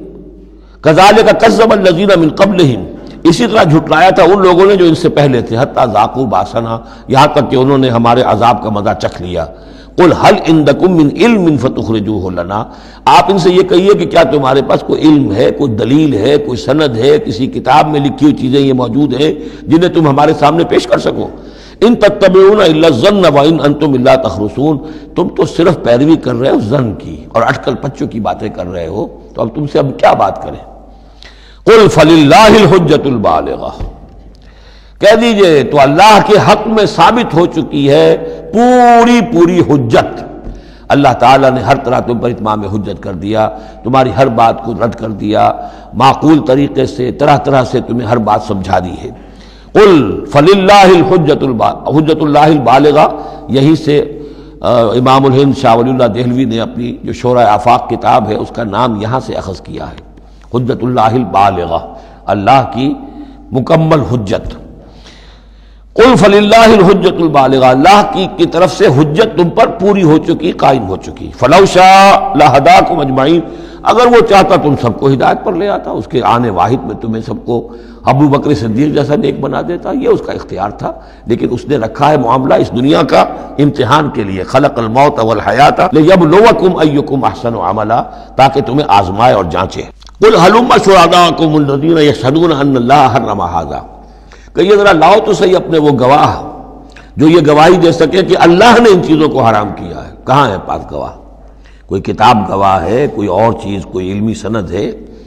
کذالک کذب الذین من قبلہم، اسی طرح جھٹلایا تھا ان لوگوں نے جو ان سے پہلے تھے، حتی ذاقوا باسنا، یہاں تک کہ انہوں نے ہمارے عذاب کا مزہ چکھ لیا۔ قل هل عندکم من علم فتخرجوہ لنا، آپ ان سے یہ کہیے کہ کیا تمہارے پاس کوئی علم ہے، کوئی دلیل ہے، کوئی سند ہے، کسی کتاب میں لکھی ہوئی چیزیں یہ موجود ہیں جنہیں تم ہمارے سامنے پیش کر سکو۔ ان تتبعون الا الظن وان انتم الا تخرصون، تم تو صرف پیروی کر رہے ہو ظن کی اور اٹکل پچوں کی باتیں کر رہے ہو، تو اب تم سے اب کیا بات کریں۔ قل فللہ الحجۃ البالغہ، کہہ دیجئے تو اللہ کے حق میں ثابت ہو چکی ہے پوری پوری حجت۔ اللہ تعالیٰ نے ہر طرح تم پر اتمام حجت کر دیا، تمہاری ہر بات کو رد کر دیا، معقول طریقے سے طرح طرح سے تمہیں ہر بات سمجھا دی ہے۔ قل فللہ الحجۃ حجت اللہ البالغہ، یہی سے امام الہند شاہ ولی اللہ دہلوی نے اپنی جو شورۂ آفاق کتاب ہے اس کا نام یہاں سے اخذ کیا ہے، حجت اللہ البالغہ، اللہ کی مکمل حجت۔ قل فللہ الحجۃ البالغہ، اللہ کی کی طرف سے حجت تم پر پوری ہو چکی، قائم ہو چکی۔ فلو شاء لہداکم اجمعین، اگر وہ چاہتا تم سب کو ہدایت پر لے آتا، اس کے آنے واحد میں تمہیں سب کو ابو بکر صدیق جیسا نیک بنا دیتا، یہ اس کا اختیار تھا، لیکن اس نے رکھا ہے معاملہ اس دنیا کا امتحان کے لیے۔ خلق الموت والحیات لیبلوکم ایکم احسن عملا، تاکہ تمہیں آزمائے اور جانچے۔ قل ہلم شہداءکم الذین یشہدون ان اللہ حرم ھذا، کہ یہ ذرا لاؤ تو صحیح اپنے وہ گواہ جو یہ گواہی دے سکے کہ اللہ نے ان چیزوں کو حرام کیا ہے۔ کہاں ہے پاس گواہ؟ کوئی کتاب گواہ ہے، کوئی اور چیز، کوئی علمی سند ہے؟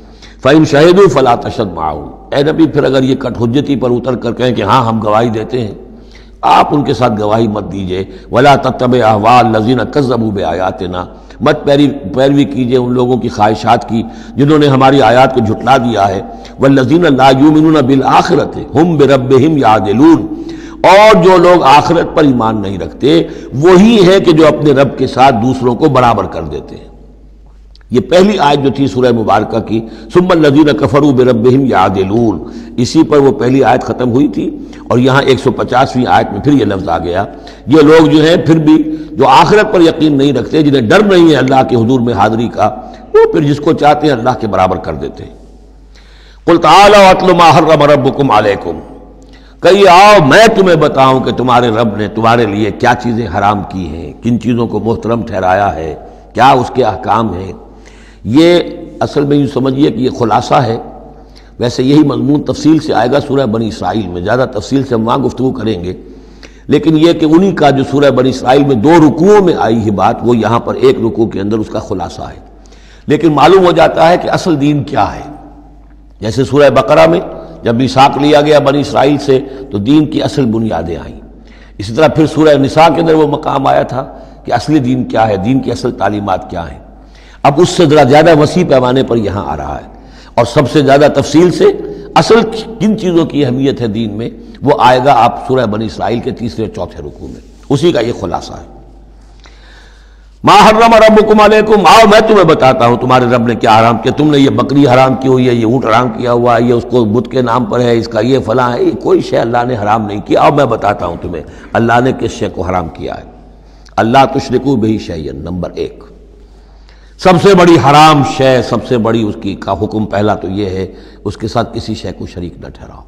فَإِن شَهِدُوا فَلَا تَشْهَدْ مَعَهُمْ، اے نبی پھر اگر یہ کٹ حجتی پر اتر کر کہیں کہ ہاں ہم گواہی دیتے ہیں، آپ ان کے ساتھ گواہی مت دیجئے. وَلَا تَتَّبِعْ أَهْوَاءَ الَّذِينَ كَذَّبُوا بِآيَاتِنَا، مت پیروی کیجئے ان لوگوں کی خواہشات کی جنہوں نے ہماری آیات کو جھٹلا دیا ہے. وَالَّذِينَ لَا يُؤْمِنُونَ بِالْآخِرَةِ هُمْ بِرَبِّهِمْ يَعْدِلُونَ، اور جو لوگ آخرت پر ایمان نہیں رکھتے وہی ہے کہ جو اپنے رب کے ساتھ دوسروں کو برابر کر دیتے ہیں. یہ پہلی آیت جو تھی سورہ مبارکہ کی ثم الذین کفروا بربہم یعدلون، اسی پر وہ پہلی آیت ختم ہوئی تھی، اور یہاں ایک سو پچاسویں آیت میں پھر یہ لفظ آ گیا. یہ لوگ جو ہیں پھر بھی جو آخرت پر یقین نہیں رکھتے، جنہیں ڈر نہیں ہے اللہ کے حضور میں حاضری کا، وہ پھر جس کو چاہتے ہیں اللہ کے برابر کر دیتے ہیں. قل تعالوا اتل ما حرم ربکم علیکم، کہیے آؤ میں تمہیں بتاؤں کہ تمہارے رب نے تمہارے لیے کیا چیزیں حرام کی ہیں، کن چیزوں کو محترم ٹھہرایا ہے، کیا اس کے احکام ہیں. یہ اصل میں یوں سمجھیے کہ یہ خلاصہ ہے. ویسے یہی مضمون تفصیل سے آئے گا سورہ بنی اسرائیل میں، زیادہ تفصیل سے ہم وہاں گفتگو کریں گے، لیکن یہ کہ انہی کا جو سورہ بنی اسرائیل میں دو رکوعوں میں آئی ہے بات، وہ یہاں پر ایک رکوع کے اندر اس کا خلاصہ ہے. لیکن معلوم ہو جاتا ہے کہ اصل دین کیا ہے. جیسے سورہ بقرہ میں جب میثاق لیا گیا بنی اسرائیل سے تو دین کی اصل بنیادیں آئیں. اسی طرح پھر سورہ نساء کے اندر وہ مقام آیا تھا کہ اصلی دین کیا ہے، دین کی اصل تعلیمات کیا ہیں. اب اس سے ذرا زیادہ وسیع پیمانے پر یہاں آ رہا ہے، اور سب سے زیادہ تفصیل سے اصل کن چیزوں کی اہمیت ہے دین میں وہ آئے گا آپ سورہ بنی اسرائیل کے تیسرے اور چوتھے رکوع میں. اسی کا یہ خلاصہ ہے. ما حرم ربکم علیکم، آؤ میں تمہیں بتاتا ہوں تمہارے رب نے کیا حرام کیا. تم نے یہ بکری حرام کی ہوئی ہے، یہ اونٹ حرام کیا ہوا ہے، یہ اس کو بت کے نام پر ہے، اس کا یہ فلاں ہے. یہ کوئی شے اللہ نے حرام نہیں کیا. آؤ میں بتاتا ہوں تمہیں اللہ نے کس شے کو حرام کیا ہے. اللہ تشرکوا بہ شیئا، نمبر ایک سب سے بڑی حرام شے، سب سے بڑی اس کی کا حکم پہلا تو یہ ہے اس کے ساتھ کسی شے کو شریک نہ ٹھہراؤ.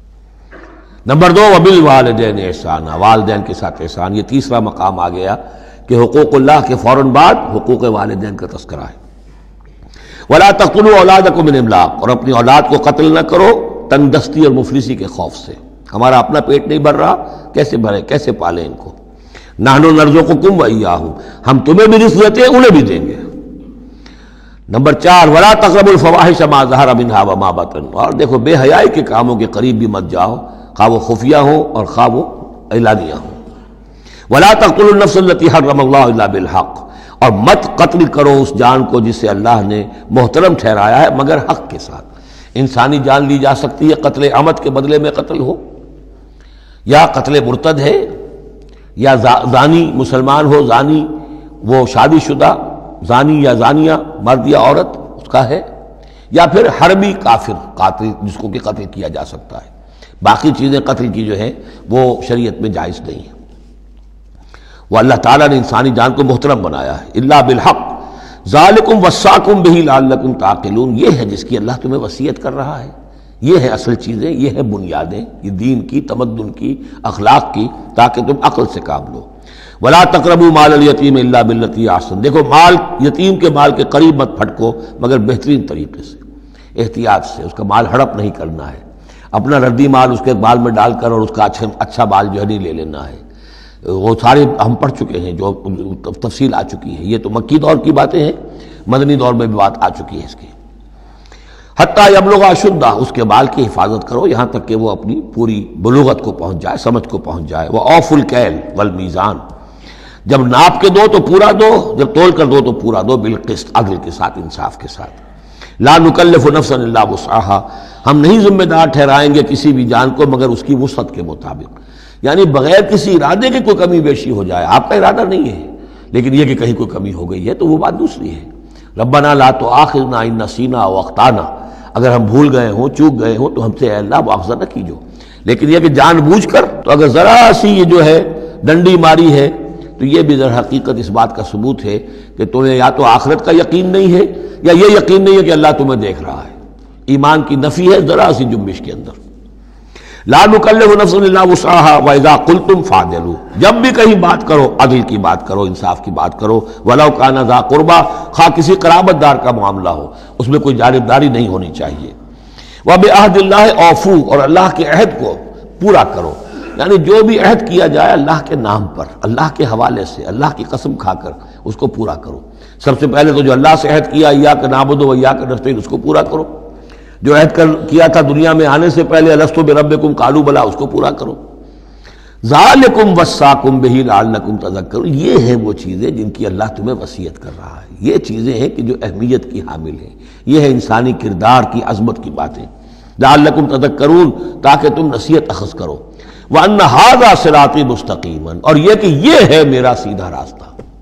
نمبر دو وبالوالدین احسانا، والدین کے ساتھ احسان. یہ تیسرا مقام آ گیا کہ حقوق اللہ کے فوراً بعد حقوق والدین کا تذکرہ ہے. ولا تقتلوا اولادکم من املاق، اور اپنی اولاد کو قتل نہ کرو تنگدستی اور مفلسی کے خوف سے. ہمارا اپنا پیٹ نہیں بھر رہا، کیسے بھرے، کیسے پالیں ان کو. نحن نرزقکم وایاہم، ہم تمہیں بھی رزق دیتے ہیں انہیں بھی دیں گے. نمبر چار ولا تقربوا الفواحش ما ظہر منها وما بطن، اور دیکھو بے حیائی کے کاموں کے قریب بھی مت جاؤ، خواہ وہ خفیہ ہوں اور خواہ وہ اعلانیہ ہوں. ولا تقتلوا النفس التي حرم الله الا بالحق، اور مت قتل کرو اس جان کو جسے اللہ نے محترم ٹھہرایا ہے مگر حق کے ساتھ. انسانی جان لی جا سکتی ہے قتل عمد کے بدلے میں قتل ہو، یا قتل مرتد ہے، یا زانی مسلمان ہو، زانی وہ شادی شدہ زانی یا زانیہ مرد یا عورت اس کا ہے، یا پھر حربی کافر قاتل جس کو کہ قتل کیا جا سکتا ہے. باقی چیزیں قتل کی جو ہیں وہ شریعت میں جائز نہیں ہیں. وہ اللہ تعالیٰ نے انسانی جان کو محترم بنایا ہے. الا بالحق ذالکم وصاکم بہ لعلکم تعقلون، یہ ہے جس کی اللہ تمہیں وصیت کر رہا ہے. یہ ہے اصل چیزیں، یہ ہے بنیادیں، یہ دین کی، تمدن کی، اخلاق کی، تاکہ تم عقل سے کام لو. ولا تقربوا مال الیتیم الا بالتی احسن، دیکھو مال یتیم کے مال کے قریب مت پھٹکو مگر بہترین طریقے سے، احتیاط سے. اس کا مال ہڑپ نہیں کرنا ہے، اپنا ردی مال اس کے بال میں ڈال کر اور اس کا اچھا اچھا بال جو ہے نہیں لے لینا ہے. وہ سارے ہم پڑھ چکے ہیں، جو تفصیل آ چکی ہے. یہ تو مکی دور کی باتیں ہیں، مدنی دور میں بھی بات آ چکی ہے اس کی. حتیٰ یبلغ اشدہ، اس کے بال کی حفاظت کرو یہاں تک کہ وہ اپنی پوری بلوغت کو پہنچ جائے، سمجھ کو پہنچ جائے. وہ اوفوا الکیل والمیزان، جب ناپ کے دو تو پورا دو، جب تول کر دو تو پورا دو، بالقسط، عدل کے ساتھ، انصاف کے ساتھ. لا نکلف نفسا الا وسعها، ہم نہیں ذمہ دار ٹھہرائیں گے کسی بھی جان کو مگر اس کی وسعت کے مطابق. یعنی بغیر کسی ارادے کے کوئی کمی بیشی ہو جائے، آپ کا ارادہ نہیں ہے لیکن یہ کہ کہیں کوئی کمی ہو گئی ہے تو وہ بات دوسری ہے. ربنا لا تؤاخذنا ان نسینا او اخطانا، اگر ہم بھول گئے ہوں، چوک گئے ہوں تو ہم سے اے اللہ مؤاخذہ نہ کیجو. لیکن یہ کہ جان بوجھ کر، تو اگر ذرا سی یہ جو ہے ڈنڈی ماری ہے تو یہ بھی در حقیقت اس بات کا ثبوت ہے کہ تمہیں یا تو آخرت کا یقین نہیں ہے یا یہ یقین نہیں ہے کہ اللہ تمہیں دیکھ رہا ہے. ایمان کی نفی ہے ذرا سی جنبش کے اندر. لا نکلف نفسا الا وسعها واذا قلتم فاعدلوا، جب بھی کہیں بات کرو عدل کی بات کرو، انصاف کی بات کرو. ولو کان ذا قربا، خواہ کسی قرابت دار کا معاملہ ہو، اس میں کوئی جانبداری نہیں ہونی چاہیے. وبعہد اللہ اوفوا، اور اللہ کے عہد کو پورا کرو. یعنی جو بھی عہد کیا جائے اللہ کے نام پر، اللہ کے حوالے سے، اللہ کی قسم کھا کر اس کو پورا کرو. سب سے پہلے تو جو اللہ سے عہد کیا ایاک نعبد و ایاک نستعین، اس کو پورا کرو. جو عہد کر کیا تھا دنیا میں آنے سے پہلے الستو بربکم قالوا بلا، اس کو پورا کرو. ذالکم وصاکم بہ لعلکم تذکرون، یہ ہیں وہ چیزیں جن کی اللہ تمہیں وصیت کر رہا ہے. یہ چیزیں ہیں کہ جو اہمیت کی حامل ہیں، یہ ہے انسانی کردار کی عظمت کی باتیں. لعلکم تذکرون، تاکہ تم نصیحت اخذ کرو. وَأَنَّ هَذَا صِرَاطِي مُسْتَقِيمًا، اور یہ کہ یہ ہے میرا سیدھا راستہ.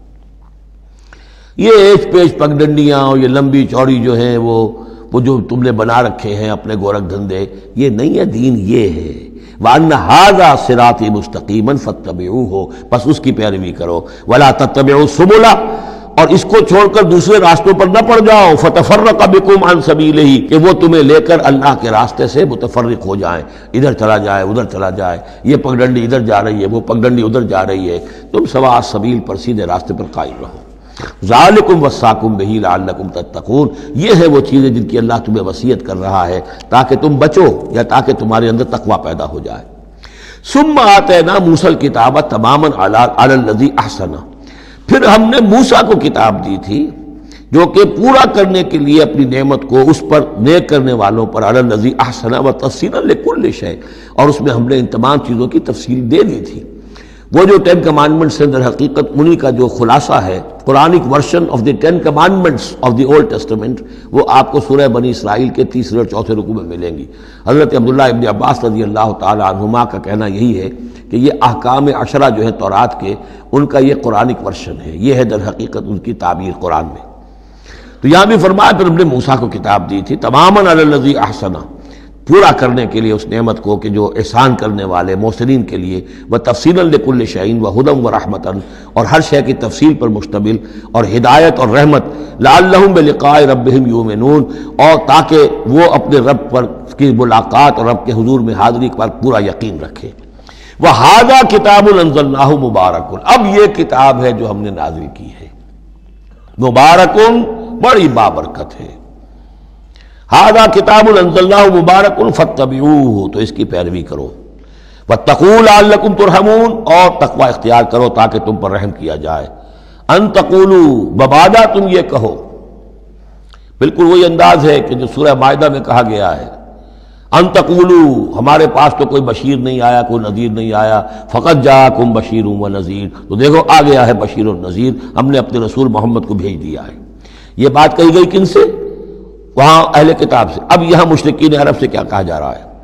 یہ ایچ پیچ پگڈنڈیاں اور یہ لمبی چوڑی جو ہیں وہ وہ جو تم نے بنا رکھے ہیں اپنے گورکھ دھندے، یہ نہیں ہے دین، یہ ہے. وَأَنَّ هَذَا صِرَاطِي مُسْتَقِيمًا فَاتَّبِعُوهُ، بس اس کی پیروی کرو. وَلَا تَتَّبِعُوا السُّبُلَ، اور اس کو چھوڑ کر دوسرے راستوں پر نہ پڑ جاؤ. فَتَفَرَّقَ بِكُمْ عَنْ سَبِيلِهِ، کہ وہ تمہیں لے کر اللہ کے راستے سے متفرق ہو جائیں، ادھر چلا جائے ادھر چلا جائے، یہ پگڈنڈی ادھر جا رہی ہے وہ پگڈنڈی ادھر جا رہی ہے. تم سواء السبیل پر سیدھے راستے پر قائم رہو. ذالکم وصاکم بہ لعلکم تتقون، یہ ہے وہ چیزیں جن کی اللہ تمہیں وصیت کر رہا ہے تاکہ تم بچو یا تاکہ تمہارے اندر تقوی پیدا ہو جائے. ثم آتینا موسیٰ الکتاب تماما علی الذی احسن، پھر ہم نے موسیٰ کو کتاب دی تھی جو کہ پورا کرنے کے لیے اپنی نعمت کو اس پر نیک کرنے والوں پر، علی الذی احسن وتفصیلا لکل شیء، اور اس میں ہم نے ان تمام چیزوں کی تفصیل دے دی تھی. وہ جو ٹین کمانڈمنٹس ہیں در حقیقت انہی کا جو خلاصہ ہے، Quranic version of the ten commandments of the Old Testament, وہ آپ کو سورہ بنی اسرائیل کے تیسرے اور چوتھے رکوع میں ملیں گی. حضرت عبداللہ ابن عباس رضی اللہ تعالی عنہما کا کہنا یہی ہے کہ یہ احکام عشرہ جو ہے تورات کے، ان کا یہ قرآنک ورژن ہے، یہ ہے در حقیقت ان کی تعبیر قرآن میں. تو یہاں بھی فرمایا پھر ہم نے موسیٰ کو کتاب دی تھی تماما علی الذی احسن، پورا کرنے کے لیے اس نعمت کو کہ جو احسان کرنے والے محسنین کے لیے، وہ تفصیلا لکل شیء و ہدی و رحمتا، اور ہر شے کی تفصیل پر مشتمل اور ہدایت اور رحمت، لعلہم بلقاء ربہم یؤمنون، اور تاکہ وہ اپنے رب پر کی ملاقات اور رب کے حضور میں حاضری پر پورا یقین رکھے. وہذا کتاب انزلناہ مبارک، اب یہ کتاب ہے جو ہم نے نازل کی ہے، مبارک، بڑی بابرکت ہے. ھذا کتاب انزلناہ مبارک فاتبعوہ، تو اس کی پیروی کرو. واتقوا لعلکم ترحمون، اور تقوی اختیار کرو تاکہ تم پر رحم کیا جائے. ان تقولوا، ببادا تم یہ کہو، بالکل وہی انداز ہے کہ جو سورہ مائدہ میں کہا گیا ہے. ان تقولوا، ہمارے پاس تو کوئی بشیر نہیں آیا، کوئی نذیر نہیں آیا. فقط جاءکم بشیر و نذیر، تو دیکھو آ گیا ہے بشیر و نذیر، ہم نے اپنے رسول محمد کو بھیج دیا ہے. یہ بات کہی گئی کن سے؟ وہاں اہل کتاب سے. اب یہاں مشرکین عرب سے کیا کہا جا رہا ہے؟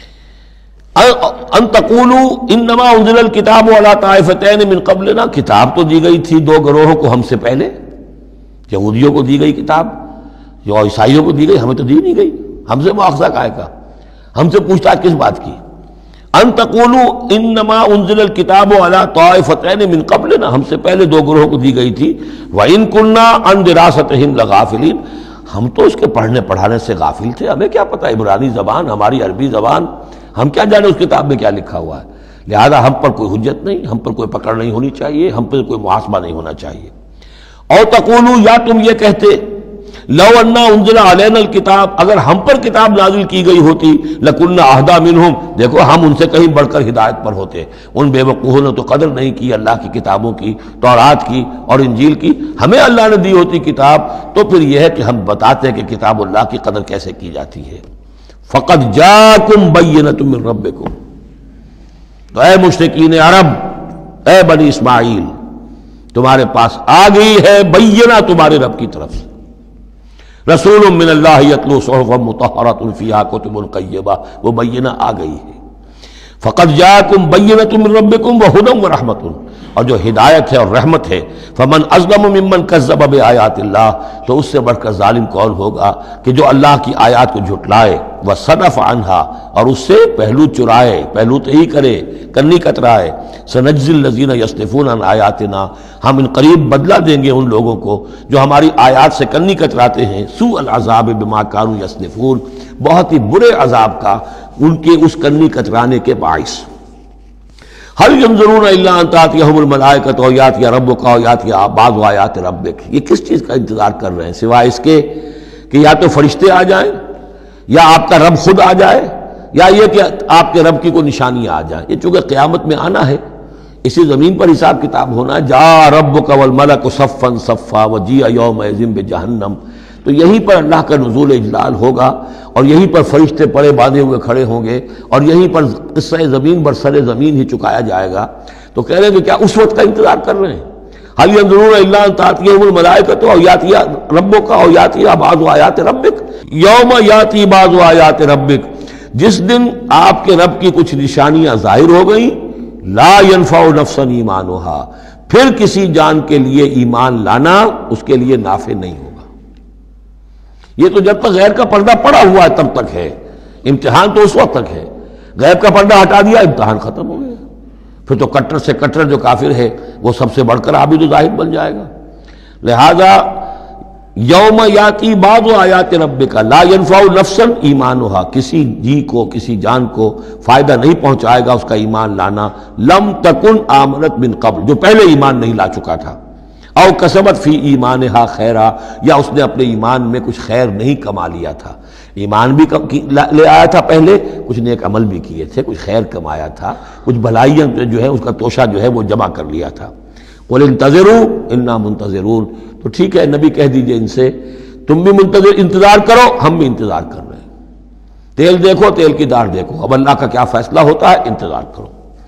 ان تقولوا انما انزل الکتاب علی طائفتین من قبلنا، کتاب تو دی گئی تھی دو گروہوں کو ہم سے پہلے، یہودیوں کو دی گئی کتاب، جو عیسائیوں کو دی گئی، ہمیں تو دی نہیں گئی. ہم سے مواخذہ کائے کا، ہم سے پوچھتاچھ کس بات کی؟ ان تقولوا انما انزل الکتاب علی طائفتین من قبلنا، ہم سے پہلے دو گروہوں کو دی گئی تھی. وان کنا عن دراستہم لغافلین، ہم تو اس کے پڑھنے پڑھانے سے غافل تھے، ہمیں کیا پتہ عبرانی زبان، ہماری عربی زبان، ہم کیا جانے اس کتاب میں کیا لکھا ہوا ہے. لہذا ہم پر کوئی حجت نہیں، ہم پر کوئی پکڑ نہیں ہونی چاہیے، ہم پر کوئی محاسبہ نہیں ہونا چاہیے. اور تقولوا، یا تم یہ کہتے، لو انا انزل علینا الکتاب، اگر ہم پر کتاب نازل کی گئی ہوتی، لکنا اہدی منہم، دیکھو ہم ان سے کہیں بڑھ کر ہدایت پر ہوتے. ان بے وقوفوں نے تو قدر نہیں کی اللہ کی کتابوں کی، تورات کی اور انجیل کی. ہمیں اللہ نے دی ہوتی کتاب تو پھر یہ ہے کہ ہم بتاتے کہ کتاب اللہ کی قدر کیسے کی جاتی ہے. فقد جاءکم بینۃ من ربکم، تو اے مشرکین عرب، اے بنی اسماعیل، تمہارے پاس آ گئی ہے بینہ تمہارے رب کی طرف سے. رسول من اللہ یتلو صحفا مطہرۃ فیہا کتب قیمہ، وہ بینہ آ گئی ہے. فقد جاءکم بینۃ من ربکم وہدی ورحمۃ، اور جو ہدایت ہے اور رحمت ہے. فمن اظلم ممن کذب بآیات اللہ، تو اس سے بڑھ کر ظالم کون ہوگا کہ جو اللہ کی آیات کو جھٹلائے. وصدف عنہا، اور اس سے پہلو چرائے، پہلو تہی کرے، کنی کترائے. سنجزی الذین یصدفون عن آیاتنا، ہم ان قریب بدلہ دیں گے ان لوگوں کو جو ہماری آیات سے کنی کتراتے ہیں. سوء العذاب بما کانوا یصدفون، بہت ہی برے عذاب کا ان کے اس کنی کترانے کے باعث. هل ينظرون الا ان تاتيهم الملائکۃ او یاتی ربک او یاتی بعض آیات ربک، یہ کس چیز کا انتظار کر رہے ہیں سوائے اس کے کہ یا تو فرشتے آ جائیں، یا آپ کا رب خود آ جائے، یا یہ کہ آپ کے رب کی کوئی نشانیاں آ جائیں. یہ چونکہ قیامت میں آنا ہے، اسی زمین پر حساب کتاب ہونا ہے. جاء ربک والملک صفا صفا وجیء یومئذ بجہنم، تو تو یہیں پر اللہ کا نزول اجلال ہوگا اور یہیں پر فرشتے پڑے باندھے ہوئے کھڑے ہوں گے اور یہیں پر قصہ زمین بر سر زمین ہی چکایا جائے گا. تو کہہ رہے ہیں کہ کیا اس وقت کا انتظار کر رہے ہیں؟ حل ينظرون الا ان تاتيهم الملائکۃ او یاتی ربک او یاتی بعض آیات ربک یوم یاتی بعض آیات ربک، جس دن آپ کے رب کی کچھ نشانیاں ظاہر ہو گئیں، لا ينفع نفسا ایمانها، پھر کسی جان کے لیے ایمان لانا اس کے لیے نافع نہیں ہوگا. یہ تو جب تک غیر کا پردہ پڑا ہوا ہے تب تک ہے، امتحان تو اس وقت تک ہے. غیب کا پردہ ہٹا دیا امتحان ختم ہو گیا، پھر تو کٹر سے کٹر جو کافر ہے وہ سب سے بڑھ کر عابد و زاہد بن جائے گا. لہذا یوم یاتی بعض آیات ربک لا ينفع نفسا ایمانها، کسی جی کو کسی جان کو فائدہ نہیں پہنچائے گا اس کا ایمان لانا، لم تکن آمنت من قبل، جو پہلے ایمان نہیں لا چکا تھا، او کسبت فی ایمانها خیرا، یا اس نے اپنے ایمان میں کچھ خیر نہیں کما لیا تھا. ایمان بھی لے آیا تھا پہلے، کچھ نیک عمل بھی کیے تھے، کچھ خیر کمایا تھا، کچھ بھلائیاں جو ہے اس کا توشہ جو ہے وہ جمع کر لیا تھا. قل انتظروا انا منتظرون، تو ٹھیک ہے نبی کہہ دیجئے ان سے تم بھی منتظر انتظار کرو، ہم بھی انتظار کر رہے ہیں. تیل دیکھو تیل کی دار دیکھو، اب اللہ کا کیا فیصلہ ہوتا ہے انتظار کرو.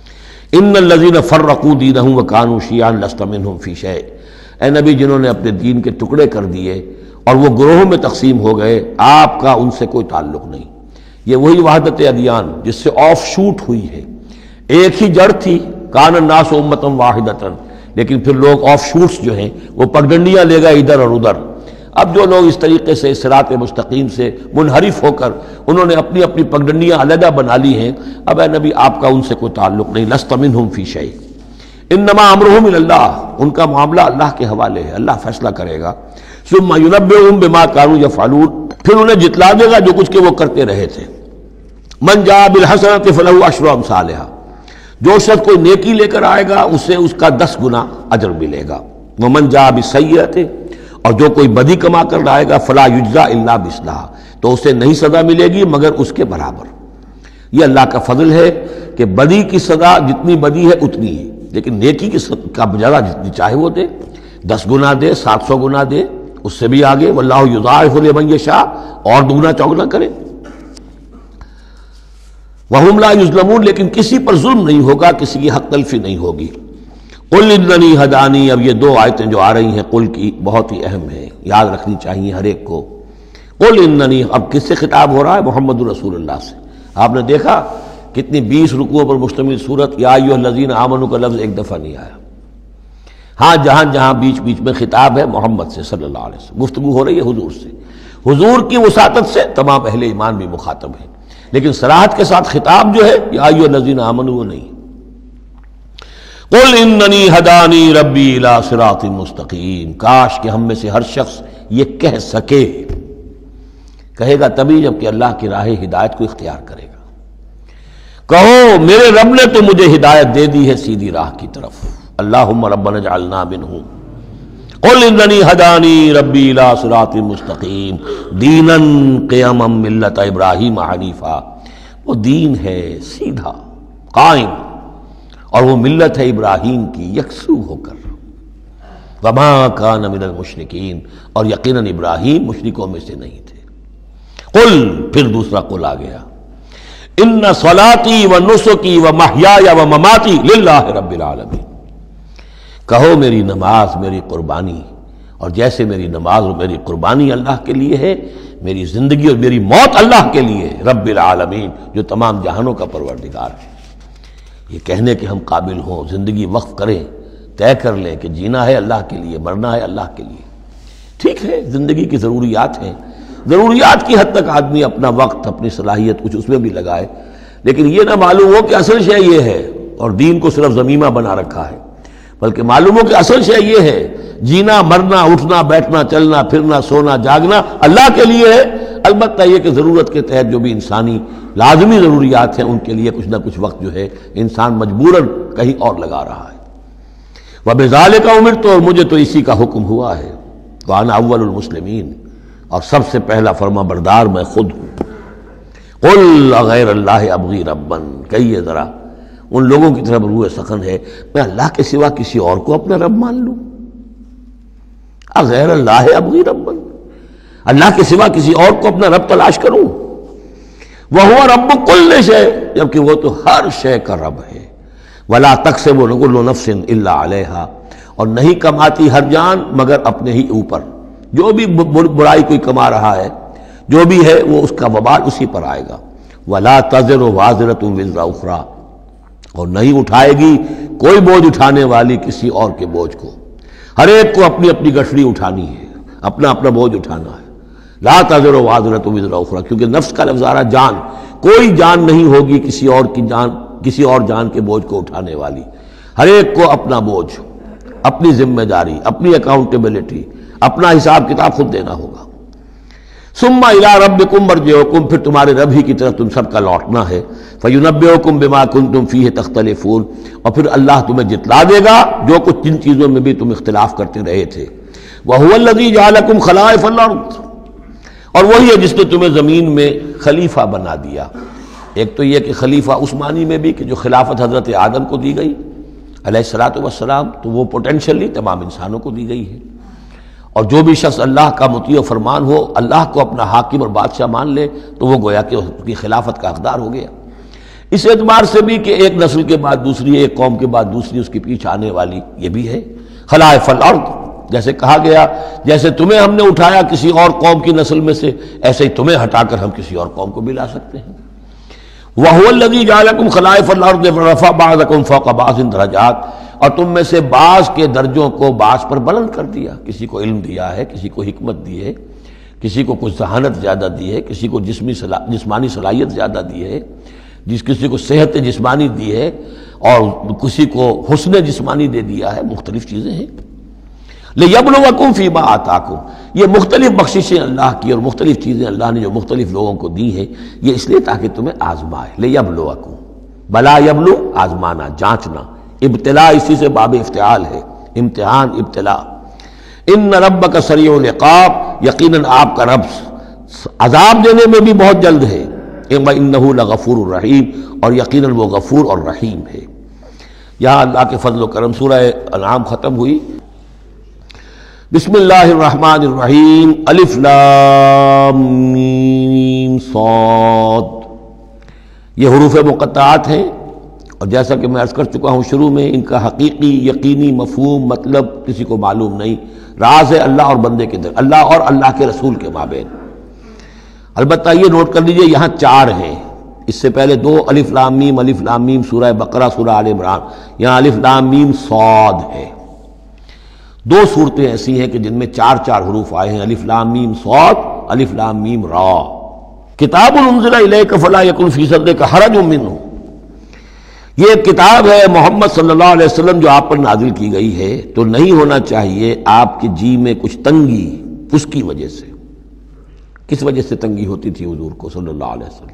ان الذین فرقوا دینہم وکانوا شیعا لست منہم فی شیء، اے نبی جنہوں نے اپنے دین کے ٹکڑے کر دیے اور وہ گروہوں میں تقسیم ہو گئے، آپ کا ان سے کوئی تعلق نہیں. یہ وہی وحدت ادیان جس سے آف شوٹ ہوئی ہے. ایک ہی جڑ تھی، کان الناس امۃ واحدۃ، لیکن پھر لوگ آف شوٹس جو ہیں وہ پگڈنڈیاں لے گئے ادھر اور ادھر. اب جو لوگ اس طریقے سے صراط مستقیم سے منحرف ہو کر انہوں نے اپنی اپنی پگڈنڈیاں علیحدہ بنا لی ہیں، اب اے نبی آپ کا ان سے کوئی تعلق نہیں. لست منہم فی شیء انما امرہم الی اللہ، ان کا معاملہ اللہ کے حوالے ہے، اللہ فیصلہ کرے گا. ثم ینبئہم بما کانوا یفعلون، پھر انہیں جتلا دے گا جو کچھ کہ وہ کرتے رہے تھے. من جاء بالحسنۃ فلہ عشر امثالھا، جو شخص کوئی نیکی لے کر آئے گا اسے اس کا دس گنا اجر ملے گا. ومن جاء بالسیئۃ، اور جو کوئی بدی کما کر لائے گا فلا یجزا الا مثلھا، تو اسے نہیں سزا ملے گی مگر اس کے برابر. یہ اللہ کا فضل ہے کہ بدی کی سزا جتنی بدی ہے اتنی ہے، لیکن نیکی کی کا بجا جتنی چاہے وہ دے، دس گنا دے، سات سو گنا دے، اس سے بھی آگے. واللہ یضاعف لمن یشاء، اور دگنا چوگنا کرے. وہم لا یظلمون، لیکن کسی پر ظلم نہیں ہوگا، کسی کی حق تلفی نہیں ہوگی. قل اننی ہدانی، اب یہ دو آیتیں جو آ رہی ہیں قل کی بہت ہی اہم ہیں، یاد رکھنی چاہیے ہر ایک کو. قل اننی، اب کس سے خطاب ہو رہا ہے؟ محمد رسول اللہ سے. آپ نے دیکھا کتنی بیس رکوعوں پر مشتمل سورت یا ایھا الذین آمنوا کا لفظ ایک دفعہ نہیں آیا. ہاں جہاں جہاں بیچ بیچ میں خطاب ہے محمد سے صلی اللہ علیہ وسلم، گفتگو ہو رہی ہے حضور سے. حضور کی وساطت سے تمام اہل ایمان بھی مخاطب ہیں، لیکن صراحت کے ساتھ خطاب جو ہے یا ایھا الذین آمنوا وہ نہیں. قل اننی ہدانی ربی الی صراط مستقیم، کاش کہ ہم میں سے ہر شخص یہ کہہ سکے. کہے گا تبھی جب کہ اللہ کی راہ ہدایت کو اختیار کرے گا. کہو میرے رب نے تو مجھے ہدایت دے دی ہے سیدھی راہ کی طرف. اللہم ربنا اجعلنا منہم. قل اننی ہدانی ربی الی صراط مستقیم دینا قیما ملت ابراہیم حنیفا، وہ دین ہے سیدھا قائم، اور وہ ملت ہے ابراہیم کی یکسو ہو کر. وما کان من المشرکین، اور یقیناً ابراہیم مشرکوں میں سے نہیں تھے. قل، پھر دوسرا قل آ گیا، ان صلاتی و نسکی و محیای و مماتی للہ رب العالمین. کہو میری نماز میری قربانی، اور جیسے میری نماز اور میری قربانی اللہ کے لیے ہے، میری زندگی اور میری موت اللہ کے لیے ہے، رب العالمین جو تمام جہانوں کا پروردگار ہے. یہ کہنے کے ہم قابل ہوں، زندگی وقف کریں، طے کر لیں کہ جینا ہے اللہ کے لیے، مرنا ہے اللہ کے لیے. ٹھیک ہے زندگی کی ضروریات ہیں، ضروریات کی حد تک آدمی اپنا وقت اپنی صلاحیت کچھ اس میں بھی لگائے، لیکن یہ نہ معلوم ہو کہ اصل شے یہ ہے اور دین کو صرف ضمیمہ بنا رکھا ہے، بلکہ معلوم ہو کہ اصل شے یہ ہے جینا مرنا اٹھنا بیٹھنا چلنا پھرنا سونا جاگنا اللہ کے لیے ہے. البتہ یہ کہ ضرورت کے تحت جو بھی انسانی لازمی ضروریات ہیں ان کے لیے کچھ نہ کچھ وقت جو ہے انسان مجبوراً کہیں اور لگا رہا ہے. وَبِذَالِكَ أُمِرْتُ، اور مجھے تو اسی کا حکم ہوا ہے. وَأَنَا أَوَّلُ الْمُسْلِمِينَ، اور سب سے پہلا فرما بردار میں خود ہوں. قُلْ أَغَيْرَ اللَّهِ أَبْغِي رَبًّا، کہیے ذرا ان لوگوں کی طرف روح سخن ہے، میں اللہ کے سوا کسی اور کو اپنا رب مان لوں؟ اغیر اللہ ابغی ربًا، اللہ کے سوا کسی اور کو اپنا رب تلاش کروں؟ وَهُوَ رَبُّ كُلِّ شَيْءٍ، جبکہ وہ تو ہر شے کا رب ہے۔ وَلَا تَكْسِبُ كُلُّ نَفْسٍ إِلَّا عَلَيْهَا، اور نہیں کماتی ہر جان مگر اپنے ہی اوپر۔ جو بھی برائی کوئی کما رہا ہے، جو بھی ہے، وہ اس کا وبال اسی پر آئے گا۔ وَلَا تَزِرُ وَازِرَةٌ وِزْرَ أُخْرَىٰ، اور نہیں اٹھائے گی کوئی بوجھ اٹھانے والی کسی اور کے بوجھ کو۔ ہر ایک کو اپنی اپنی گٹھڑی اٹھانی ہے، اپنا اپنا بوجھ اٹھانا ہے۔ لا تزر وازرۃ وزر اخری، کیونکہ نفس کا لفظ آ رہا جان، کوئی جان نہیں ہوگی کسی اور کی جان کسی اور جان کے بوجھ کو اٹھانے والی۔ ہر ایک کو اپنا بوجھ، اپنی ذمہ داری، اپنی اکاؤنٹیبلٹی، اپنا حساب کتاب خود دینا ہوگا۔ ثم الی ربکم مرجعکم، پھر تمہارے رب ہی کی طرف تم سب کا لوٹنا ہے۔ فینبئکم بما کنتم فیہ تختلفون، اور پھر اللہ تمہیں جتلا دے گا جو کچھ جن چیزوں میں بھی تم اختلاف کرتے رہے تھے۔ وہو الذی جعلکم خلائف الارض، اور وہی ہے جس نے تمہیں زمین میں خلیفہ بنا دیا۔ ایک تو یہ کہ خلیفہ عثمانی میں بھی کہ جو خلافت حضرت آدم کو دی گئی علیہ الصلوۃ والسلام، تو وہ پوٹینشلی تمام انسانوں کو دی گئی ہے، اور جو بھی شخص اللہ کا مطیع و فرمان ہو، اللہ کو اپنا حاکم اور بادشاہ مان لے، تو وہ گویا کہ اس کی خلافت کا حقدار ہو گیا۔ اس اعتبار سے بھی کہ ایک نسل کے بعد دوسری، ایک قوم کے بعد دوسری اس کے پیچھے آنے والی، یہ بھی ہے خلائف الارض۔ جیسے کہا گیا جیسے تمہیں ہم نے اٹھایا کسی اور قوم کی نسل میں سے، ایسے ہی تمہیں ہٹا کر ہم کسی اور قوم کو بھی لا سکتے ہیں۔ وَهُوَ الَّذِي جَعَلَكُمْ خَلَائِفَ الْأَرْضِ وَرَفَعَ بَعْضَكُمْ فَوْقَ بَعْضٍ دَرَجَاتٍ، اور تم میں سے بعض کے درجوں کو بعض پر بلند کر دیا۔ کسی کو علم دیا ہے، کسی کو حکمت دی ہے، کسی کو کچھ ذہانت زیادہ دی ہے، کسی کو جسمی جسمانی صلاحیت زیادہ دی ہے، جس کسی کو صحت جسمانی دی ہے، اور کسی کو حسن جسمانی دے دیا ہے، مختلف چیزیں ہیں۔ لِيَبْلُوَكُمْ فِي مَا آتَاكُمْ، یہ مختلف بخششیں اللہ کی اور مختلف چیزیں اللہ نے جو مختلف لوگوں کو دی ہیں، یہ اس لیے تاکہ تمہیں آزمائے۔ لِيَبْلُوَكُمْ، بلا یبلو، آزمانا، جانچنا، ابتلاء اسی سے باب افتعال ہے، امتحان، ابتلاء۔ ان ربک سریع العقاب، یقیناً آپ کا رب عذاب دینے میں بھی بہت جلد ہے۔ وَإِنَّهُ لَغَفُورٌ رَحِيمٌ، اور یقیناً وہ غفور اور رحیم ہے۔ یہاں اللہ کے فضل و کرم سورہ انعام ختم ہوئی۔ بسم اللہ الرحمن الرحیم، الف لام میم صاد، یہ حروف مقطعات ہیں، اور جیسا کہ میں عرض کر چکا ہوں شروع میں، ان کا حقیقی یقینی مفہوم مطلب کسی کو معلوم نہیں، راز ہے اللہ اور بندے کے در اللہ اور اللہ کے رسول کے مابین۔ البتہ یہ نوٹ کر لیجئے یہاں چار ہیں، اس سے پہلے دو الف لام میم، الف لام میم سورہ بقرہ، سورہ آل عمران، یہاں الف لام میم صاد ہے۔ دو صورتیں ایسی ہیں کہ جن میں چار چار حروف آئے ہیں، الف لام میم صاد، الف لام میم را۔ کتاب انزل الیک فلا یکن فی صدرک حرج منہ، یہ کتاب ہے محمد صلی اللہ علیہ وسلم جو آپ پر نازل کی گئی ہے، تو نہیں ہونا چاہیے آپ کے جی میں کچھ تنگی اس کی وجہ سے۔ کس وجہ سے تنگی ہوتی تھی حضور کو صلی اللہ علیہ وسلم؟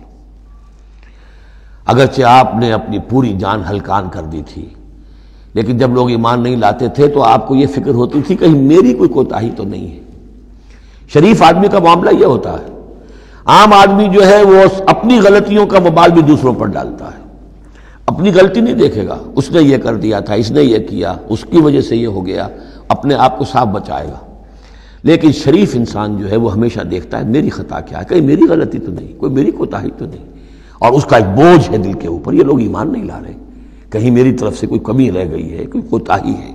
اگرچہ آپ نے اپنی پوری جان ہلکان کر دی تھی، لیکن جب لوگ ایمان نہیں لاتے تھے تو آپ کو یہ فکر ہوتی تھی کہیں میری کوئی کوتاہی تو نہیں ہے۔ شریف آدمی کا معاملہ یہ ہوتا ہے، عام آدمی جو ہے وہ اپنی غلطیوں کا وبال بھی دوسروں پر ڈالتا ہے، اپنی غلطی نہیں دیکھے گا، اس نے یہ کر دیا تھا، اس نے یہ کیا، اس کی وجہ سے یہ ہو گیا، اپنے آپ کو صاف بچائے گا۔ لیکن شریف انسان جو ہے وہ ہمیشہ دیکھتا ہے میری خطا کیا ہے، کہیں میری غلطی تو نہیں، کوئی میری کوتاہی تو نہیں، اور اس کا ایک بوجھ ہے دل کے اوپر، یہ لوگ ایمان نہیں لا رہے، کہیں میری طرف سے کوئی کمی رہ گئی ہے، کوئی کوتاہی ہے۔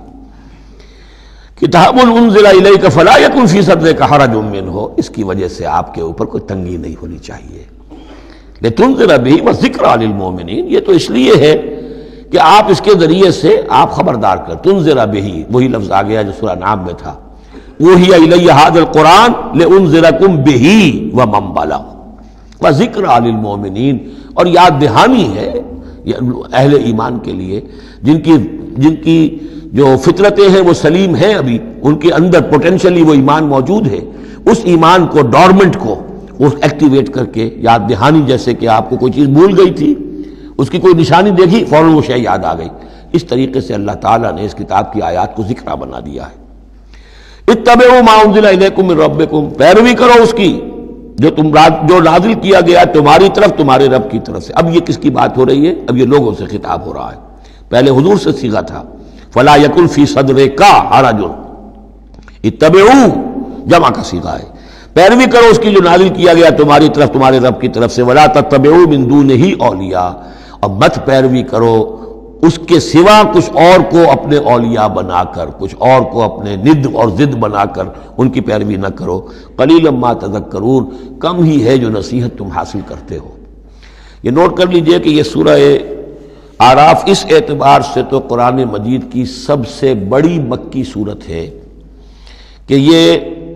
کتاب انزل الیک فلا یکن فی صدرک حرج منہ، اس کی وجہ سے آپ کے اوپر کوئی تنگی نہیں ہونی چاہیے۔ لتنذر بہ وذکریٰ للمؤمنین، یہ تو اس لیے ہے کہ آپ اس کے ذریعے سے آپ خبردار کر، تنذر بہ، وہی لفظ آ گیا جو سورہ نام میں تھا، اوحی الی ھذا القرآن لانذرکم بہ ومن بلغ وذکریٰ للمؤمنین، اور یاد دہانی ہے اہل ایمان کے لیے جن کی جن کی جو فطرتیں ہیں وہ سلیم ہیں، ابھی ان کے اندر پوٹینشلی وہ ایمان موجود ہے، اس ایمان کو، ڈورمنٹ کو اس ایکٹیویٹ کر کے یاد دہانی، جیسے کہ آپ کو کوئی چیز بھول گئی تھی، اس کی کوئی نشانی دیکھی فوراً وہ شے یاد آ گئی، اس طریقے سے اللہ تعالیٰ نے اس کتاب کی آیات کو ذکرہ بنا دیا ہے۔ اتبعوا ما انزل الیکم من ربکم، پیروی کرو اس کی جو تم جو نازل کیا گیا تمہاری طرف تمہارے رب کی طرف سے۔ اب یہ کس کی بات ہو رہی ہے؟ اب یہ لوگوں سے خطاب ہو رہا ہے، پہلے حضور سے صیغہ تھا فلا یکن فی صدرک حرج، اتبعوا جمع کا صیغہ ہے، پیروی کرو اس کی جو نازل کیا گیا تمہاری طرف تمہارے رب کی طرف سے، ولا تتبعوا من دونہ اولیاء، اور مت پیروی کرو اس کے سوا کچھ اور کو اپنے اولیاء بنا کر، کچھ اور کو اپنے ند اور ضد بنا کر ان کی پیروی نہ کرو۔ قلیلا ما تذکرون، کم ہی ہے جو نصیحت تم حاصل کرتے ہو۔ یہ نوٹ کر لیجئے کہ یہ سورہ آراف اس اعتبار سے تو قرآن مجید کی سب سے بڑی مکی صورت ہے کہ یہ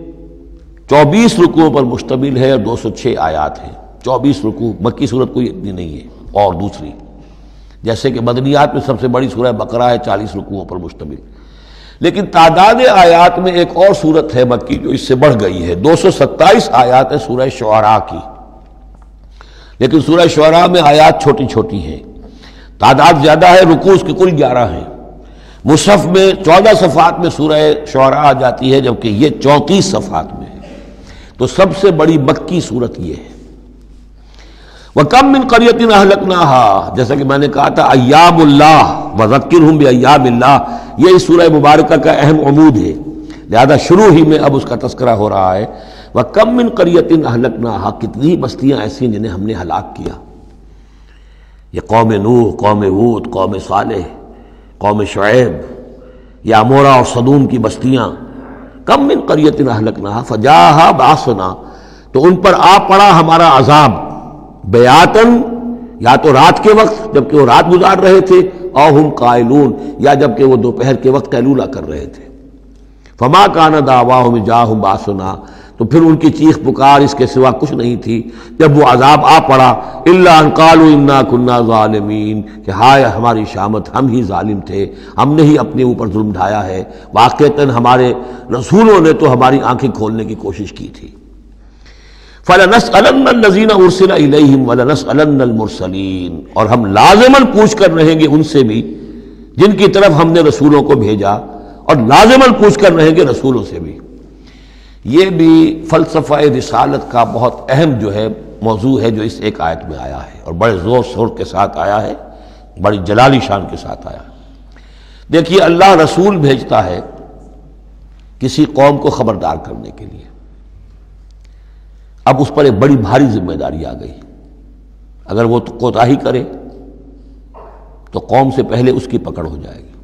چوبیس رکوعوں پر مشتمل ہے اور دو سو چھ آیات ہیں۔ چوبیس رکوع، مکی صورت کوئی اتنی نہیں ہے۔ اور دوسری جیسے کہ مدنیات میں سب سے بڑی سورہ بقرہ ہے، چالیس رکوعوں پر مشتمل، لیکن تعداد آیات میں ایک اور سورت ہے مکی جو اس سے بڑھ گئی ہے، دو سو ستائیس آیات ہے سورہ شعراء کی، لیکن سورہ شعراء میں آیات چھوٹی چھوٹی ہیں، تعداد زیادہ ہے، رکوع اس کے کل گیارہ ہیں۔ مصحف میں چودہ صفحات میں سورہ شعراء آ جاتی ہے جبکہ یہ چونتیس صفحات میں ہے، تو سب سے بڑی مکی صورت یہ ہے۔ وَكَمْ مِنْ قَرْيَةٍ أَهْلَكْنَاهَا، جیسا کہ میں نے کہا تھا ایام اللہ وَذَكِّرْهُمْ بِأَيَّامِ اللہ، یہ اس سورہ مبارکہ کا اہم عمود ہے، لہذا شروع ہی میں اب اس کا تذکرہ ہو رہا ہے۔ وَكَمْ مِنْ قَرْيَةٍ أَهْلَكْنَاهَا، کتنی بستیاں ایسی ہیں جنہیں ہم نے ہلاک کیا۔ یہ قوم نوح، قوم ہود، قوم صالح، قوم شعیب، یا عمورہ اور صدوم کی بستیاں۔ کم من قریۃ اہلکناها فجاءها باسنا، تو ان پر آ پڑا ہمارا عذاب، بیاتن، یا تو رات کے وقت جبکہ وہ رات گزار رہے تھے، او ہم قائلون، یا جبکہ وہ دوپہر کے وقت قیلولہ کر رہے تھے۔ فما کان دعواہم جاءہم باسنا، تو پھر ان کی چیخ پکار اس کے سوا کچھ نہیں تھی جب وہ عذاب آ پڑا، الا ان قالوا انا كنا ظالمین، کہ ہائے ہماری شامت، ہم ہی ظالم تھے، ہم نے ہی اپنے اوپر ظلم ڈھایا ہے، واقعتاً ہمارے رسولوں نے تو ہماری آنکھیں کھولنے کی کوشش کی تھی۔ فَلَنَسْأَلَنَّ الَّذِينَ أُرْسِلَ إِلَيْهِمْ وَلَنَسْأَلَنَّ الْمُرْسَلِينَ، اور ہم لازماً پوچھ کر رہیں گے ان سے بھی جن کی طرف ہم نے رسولوں کو بھیجا، اور لازماً پوچھ کر رہیں گے رسولوں سے بھی۔ یہ بھی فلسفہ رسالت کا بہت اہم جو ہے موضوع ہے جو اس ایک آیت میں آیا ہے، اور بڑے زور شور کے ساتھ آیا ہے، بڑی جلالی شان کے ساتھ آیا ہے۔ دیکھیے اللہ رسول بھیجتا ہے کسی قوم کو خبردار کرنے کے لیے، اب اس پر ایک بڑی بھاری ذمہ داری آ گئی، اگر وہ کوتاہی کرے تو قوم سے پہلے اس کی پکڑ ہو جائے گی۔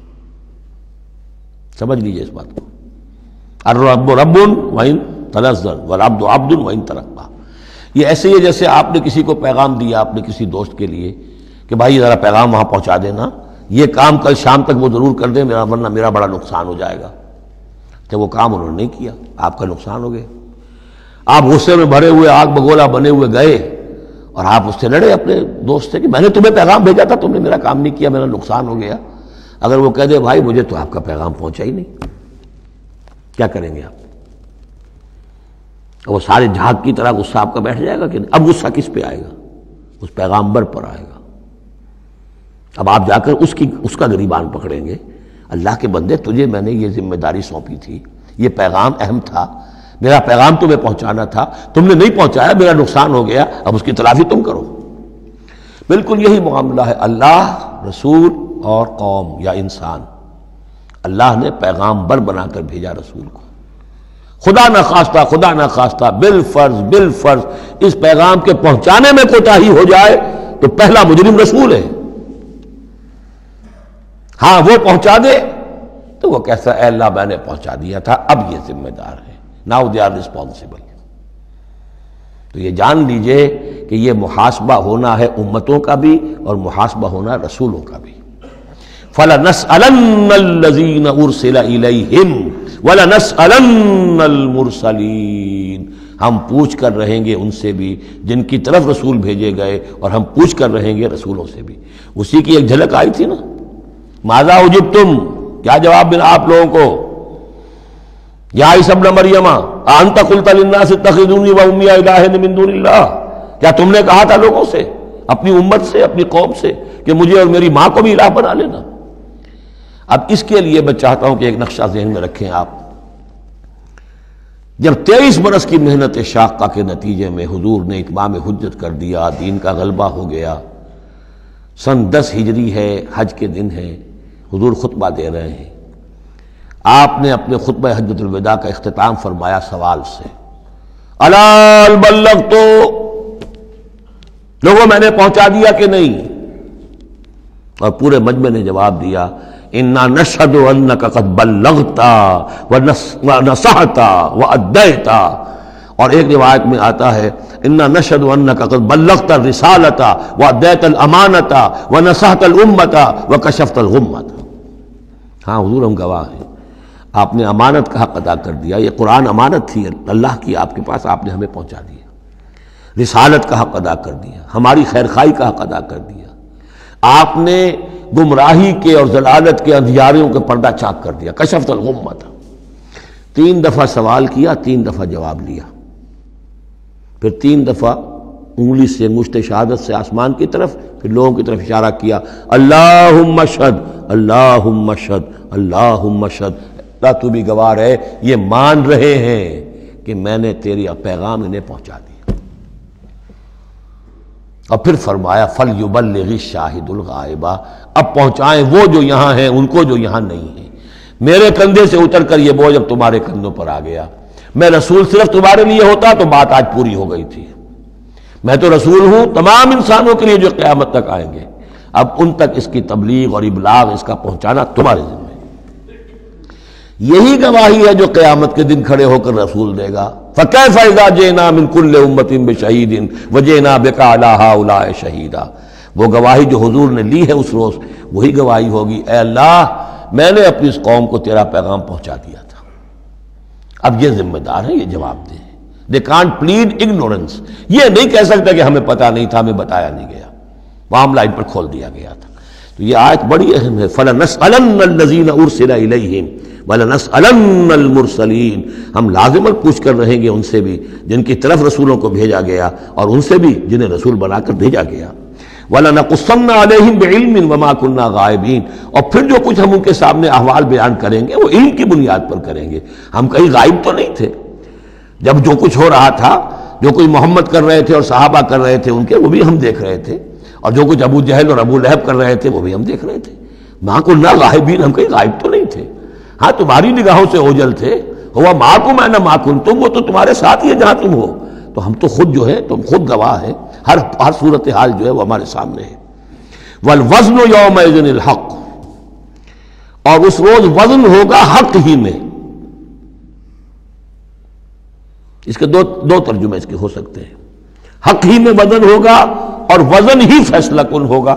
سمجھ لیجئے اس بات کو، الرب رب وَإِن تنزل والعبد عبد وَإِن ترقى، یہ ایسے ہی جیسے آپ نے کسی کو پیغام دیا اپنے کسی دوست کے لیے کہ بھائی ذرا پیغام وہاں پہنچا دینا، یہ کام کل شام تک وہ ضرور کر دیں، میرا ورنہ میرا بڑا نقصان ہو جائے گا۔ کہ وہ کام انہوں نے نہیں کیا، آپ کا نقصان ہو گیا، آپ غصے میں بھرے ہوئے آگ بگولا بنے ہوئے گئے اور آپ اس سے لڑے اپنے دوست سے کہ میں نے تمہیں پیغام بھیجا تھا، تم نے میرا کام نہیں کیا، میرا نقصان ہو گیا۔ اگر وہ کہہ دے بھائی مجھے تو آپ کا پیغام پہنچا ہی نہیں، کیا کریں گے آپ؟ وہ سارے جھاگ کی طرح غصہ آپ کا بیٹھ جائے گا کہ نہیں؟ اب غصہ کس پہ آئے گا؟ اس پیغامبر پر آئے گا۔ اب آپ جا کر اس کی اس کا گریبان پکڑیں گے، اللہ کے بندے تجھے میں نے یہ ذمہ داری سونپی تھی، یہ پیغام اہم تھا، میرا پیغام تمہیں پہنچانا تھا، تم نے نہیں پہنچایا، میرا نقصان ہو گیا، اب اس کی تلافی تم کرو۔ بالکل یہی معاملہ ہے اللہ، رسول اور قوم یا انسان۔ اللہ نے پیغامبر بنا کر بھیجا رسول کو، خدا نہ خواستہ خدا نہ خواستہ بالفرض بالفرض اس پیغام کے پہنچانے میں کوتاہی ہو جائے تو پہلا مجرم رسول ہے۔ ہاں وہ پہنچا دے تو وہ کیسا اے اللہ میں نے پہنچا دیا تھا، اب یہ ذمہ دار ہے، ناؤ دے آر ریسپانسبل۔ تو یہ جان لیجئے کہ یہ محاسبہ ہونا ہے امتوں کا بھی اور محاسبہ ہونا رسولوں کا بھی۔ فَلَنَسْأَلَنَّ الَّذِينَ أُرْسِلَ إِلَيْهِمْ وَلَنَسْأَلَنَّ الْمُرْسَلِينَ، ہم پوچھ کر رہیں گے ان سے بھی جن کی طرف رسول بھیجے گئے، اور ہم پوچھ کر رہیں گے رسولوں سے بھی۔ اسی کی ایک جھلک آئی تھی نا، ماذا اجبتم، کیا جواب ملا آپ لوگوں کو؟ یا عیسی ابن مریم انت قلت للناس اتخذونی وامی الہین من دون اللہ، کیا تم نے کہا تھا لوگوں سے، اپنی امت سے، اپنی قوم سے کہ مجھے اور میری ماں کو بھی الہ بنا لینا؟ اب اس کے لیے میں چاہتا ہوں کہ ایک نقشہ ذہن میں رکھیں آپ۔ جب تیئیس برس کی محنت شاقہ کے نتیجے میں حضور نے اتمام حجت کر دیا، دین کا غلبہ ہو گیا، سن دس ہجری ہے، حج کے دن ہے، حضور خطبہ دے رہے ہیں، آپ نے اپنے خطبہ حجۃ الوداع کا اختتام فرمایا سوال سے الا هل بلغت، لوگوں میں نے پہنچا دیا کہ نہیں؟ اور پورے مجمع نے جواب دیا انا نشهد انك قد بلغت ونصحت واديت، اور ایک روایت میں آتا ہے انا نشهد انك قد بلغت الرسالة واديت الامانة ونصحت الامة وكشفت الغمة۔ ہاں حضور ہم گواہ ہیں، آپ نے امانت کا حق ادا کر دیا، یہ قرآن امانت تھی اللہ کی آپ کے پاس، آپ نے ہمیں پہنچا دیا۔ رسالت کا حق ادا کر دیا، ہماری خیرخواہی کا حق ادا کر دیا، آپ نے گمراہی کے اور ضلالت کے اندھیاریوں کے پردہ چاک کر دیا۔ کشفت الغمۃ، تین دفعہ سوال کیا، تین دفعہ جواب لیا، پھر تین دفعہ انگلی سے انگشت شہادت سے آسمان کی طرف، پھر لوگوں کی طرف اشارہ کیا، اللہم اشہد اللہم اشہد اللہم اشہد، اللہ تو بھی گواہ ہے، یہ مان رہے ہیں کہ میں نے تیری پیغام انہیں پہنچا دیا۔ اور پھر فرمایا فَلْيُبَلِّغِ الشَّاهِدُ الْغَائِبَ، اب پہنچائیں وہ جو یہاں ہیں ان کو جو یہاں نہیں ہیں۔ میرے کندھے سے اتر کر یہ بوجھ اب تمہارے کندھوں پر آ گیا، میں رسول صرف تمہارے لیے ہوتا تو بات آج پوری ہو گئی تھی، میں تو رسول ہوں تمام انسانوں کے لیے جو قیامت تک آئیں گے، اب ان تک اس کی تبلیغ اور ابلاغ، اس کا پہنچانا تمہارے ذمہ ہے۔ یہی گواہی ہے جو قیامت کے دن کھڑے ہو کر رسول دے گا، فَكَيْفَ إِذَا جِئْنَا مِنْ كُلِّ أُمَّةٍ بِشَهِيدٍ وَجِئْنَا بِكَ عَلَىٰ هَٰؤُلَاءِ شَهِيدًا۔ وہ گواہی جو حضور نے لی ہے اس روز، وہی گواہی ہوگی، اے اللہ میں نے اپنی اس قوم کو تیرا پیغام پہنچا دیا تھا، اب یہ ذمہ دار ہیں، یہ جواب دیں۔ They can't plead ignorance، یہ نہیں کہہ سکتا کہ ہمیں پتہ نہیں تھا، ہمیں بتایا نہیں گیا، معاملہ ان پر کھول دیا گیا تھا۔ تو یہ آیت بڑی اہم ہے، فَلَنَسْأَلَنَّ الَّذِينَ أُرْسِلَ إِلَيْهِمْ وَلَنَسْأَلَنَّ الْمُرْسَلِينَ، ہم لازماً پوچھ کر رہیں گے ان سے بھی جن کی طرف رسولوں کو بھیجا گیا، اور ان سے بھی جنہیں رسول بنا کر بھیجا گیا۔ وَلَنَقُصَّنَّ عَلَيْهِمْ بِعِلْمٍ وَمَا كُنَّا غَائِبِينَ، اور پھر جو کچھ ہم ان کے سامنے احوال بیان کریں گے وہ علم کی بنیاد پر کریں گے، ہم کہیں غائب تو نہیں تھے۔ جب جو کچھ ہو رہا تھا، جو کچھ محمد کر رہے تھے اور صحابہ کر رہے تھے ان کے، وہ بھی ہم دیکھ رہے تھے، اور جو کچھ ابو جہل اور ابو لہب کر رہے تھے وہ بھی ہم دیکھ رہے تھے۔ مَا كُنَّا غَائِبِينَ، ہم کہیں غائب تو نہیں تھے، ہاں تمہاری نگاہوں سے اوجھل تھے، ہوا مَعَكُمْ أَيْنَمَا كُنتُمْ، وہ تو تمہارے ساتھ ہی ہے جہاں تم ہو، تو ہم تو خود جو ہے، تم خود گواہ ہے، ہر ہر صورتحال جو ہے وہ ہمارے سامنے ہے۔ وَالْوَزْنُ يَوْمَئِذٍ الْحَقُّ، اور اس روز وزن ہوگا حق ہی میں۔ اس کے دو دو ترجمے اس کے ہو سکتے ہیں، حق ہی میں وزن ہوگا اور وزن ہی فیصلہ کن ہوگا،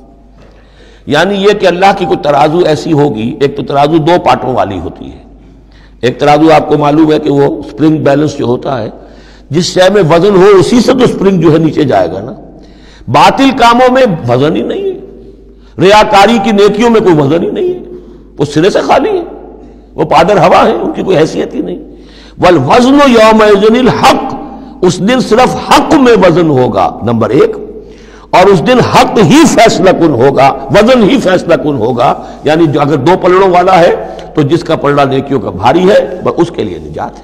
یعنی یہ کہ اللہ کی کوئی ترازو ایسی ہوگی، ایک تو ترازو دو پارٹوں والی ہوتی ہے، ایک ترازو آپ کو معلوم ہے کہ وہ سپرنگ بیلنس جو ہوتا ہے، جس شے میں وزن ہو اسی سے تو سپرنگ جو ہے نیچے جائے گا نا۔ باطل کاموں میں وزن ہی نہیں ہے، ریاکاری کی نیکیوں میں کوئی وزن ہی نہیں ہے، وہ سرے سے خالی ہے، وہ پادر ہوا ہے، ان کی کوئی حیثیت ہی نہیں۔ والوزن یومئذ الحق، اس دن صرف حق میں وزن ہوگا، نمبر ایک، اور اس دن حق ہی فیصلہ کن ہوگا، وزن ہی فیصلہ کن ہوگا، یعنی جو اگر دو پلڑوں والا ہے تو جس کا پلڑا نیکیوں کا بھاری ہے اس کے لیے نجات ہے۔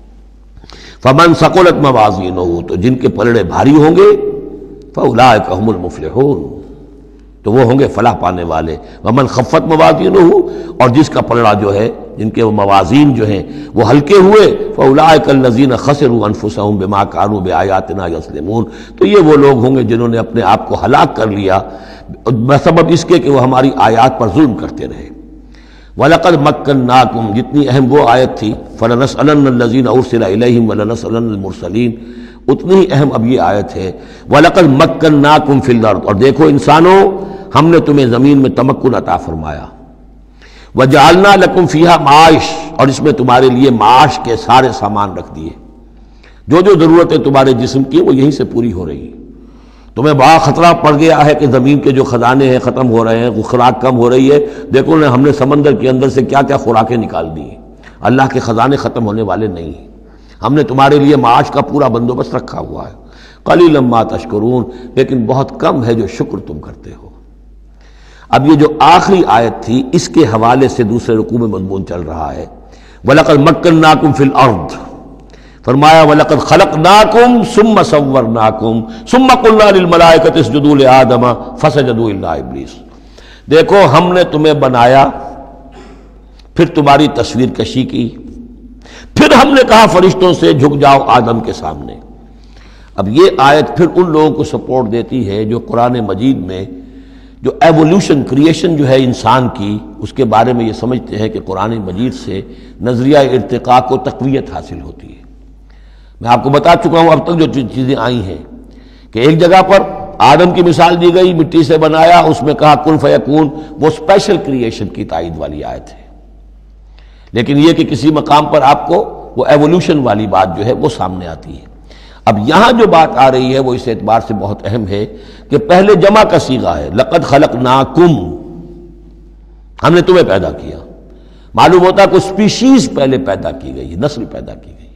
فمن ثقلت موازینہ، تو جن کے پلڑے بھاری ہوں گے، فاولئک هم المفلحون، تو وہ ہوں گے فلاح پانے والے۔ ومن خفت موازینہ، اور جس کا پلڑا جو ہے، جن کے وہ موازین جو ہیں وہ ہلکے ہوئے، فاولئک الذین خسروا انفسهم بما كانوا بآیاتنا یظلمون، تو یہ وہ لوگ ہوں گے جنہوں نے اپنے آپ کو ہلاک کر لیا بسبب اس کے کہ وہ ہماری آیات پر ظلم کرتے رہے۔ وَلَقَدْ مَكَّنَّاكُمْ، جتنی اہم وہ آیت تھی، فَلَنَسْأَلَنَّ الَّذِينَ أُرْسِلَ إِلَيْهِمْ وَلَنَسْأَلَنَّ الْمُرْسَلِينَ، اتنی ہی اہم اب یہ آیت ہے، وَلَقَدْ مَكَّنَّاكُمْ فِي الْأَرْضِ، اور دیکھو انسانوں ہم نے تمہیں زمین میں تمکن عطا فرمایا، وَجَعَلْنَا لَكُمْ فِيهَا مَعَاشٍ، اور اس میں تمہارے لیے معاش کے سارے سامان رکھ دیے، جو جو ضرورتیں تمہارے جسم کی وہ یہیں سے پوری ہو رہی ہیں۔ تمہیں بڑا خطرہ پڑ گیا ہے کہ زمین کے جو خزانے ہیں ختم ہو رہے ہیں، خوراک کم ہو رہی ہے، دیکھو نا ہم نے سمندر کے اندر سے کیا کیا خوراکیں نکال دی ہیں، اللہ کے خزانے ختم ہونے والے نہیں ہیں، ہم نے تمہارے لیے معاش کا پورا بندوبست رکھا ہوا ہے۔ قلیلا ما تشکرون، لیکن بہت کم ہے جو شکر تم کرتے ہو۔ اب یہ جو آخری آیت تھی اس کے حوالے سے دوسرے رکوع میں مضمون چل رہا ہے، وَلَقَدْ مَكَّنَّاكُمْ فِي الْأَرْضِ، فرمایا وَلَقَدْ خَلَقْنَاكُمْ ثُمَّ صَوَّرْنَاكُمْ ثُمَّ قُلْنَا لِلْمَلَائِكَةِ اسْجُدُوا لِآدَمَ فَسَجَدُوا إِلَّا إِبْلِيسَ، دیکھو ہم نے تمہیں بنایا، پھر تمہاری تصویر کشی کی، پھر ہم نے کہا فرشتوں سے جھک جاؤ آدم کے سامنے۔ اب یہ آیت پھر ان لوگوں کو سپورٹ دیتی ہے جو قرآن مجید میں جو ایوولوشن کریشن جو ہے انسان کی، اس کے بارے میں یہ سمجھتے ہیں کہ قرآن مجید سے نظریہ ارتقاء کو تقویت حاصل ہوتی ہے۔ میں آپ کو بتا چکا ہوں اب تک جو چیزیں آئی ہیں کہ ایک جگہ پر آدم کی مثال دی گئی، مٹی سے بنایا، اس میں کہا کن فیکون، وہ اسپیشل کریشن کی تائید والی آیت ہے۔ لیکن یہ کہ کسی مقام پر آپ کو وہ ایوولوشن والی بات جو ہے وہ سامنے آتی ہے۔ اب یہاں جو بات آ رہی ہے وہ اس اعتبار سے بہت اہم ہے کہ پہلے جمع کا صیغہ ہے، لقد خلقناکم، ہم نے تمہیں پیدا کیا۔ معلوم ہوتا ہے کوئی سپیشیز پہلے پیدا کی گئی، نسل پیدا کی گئی۔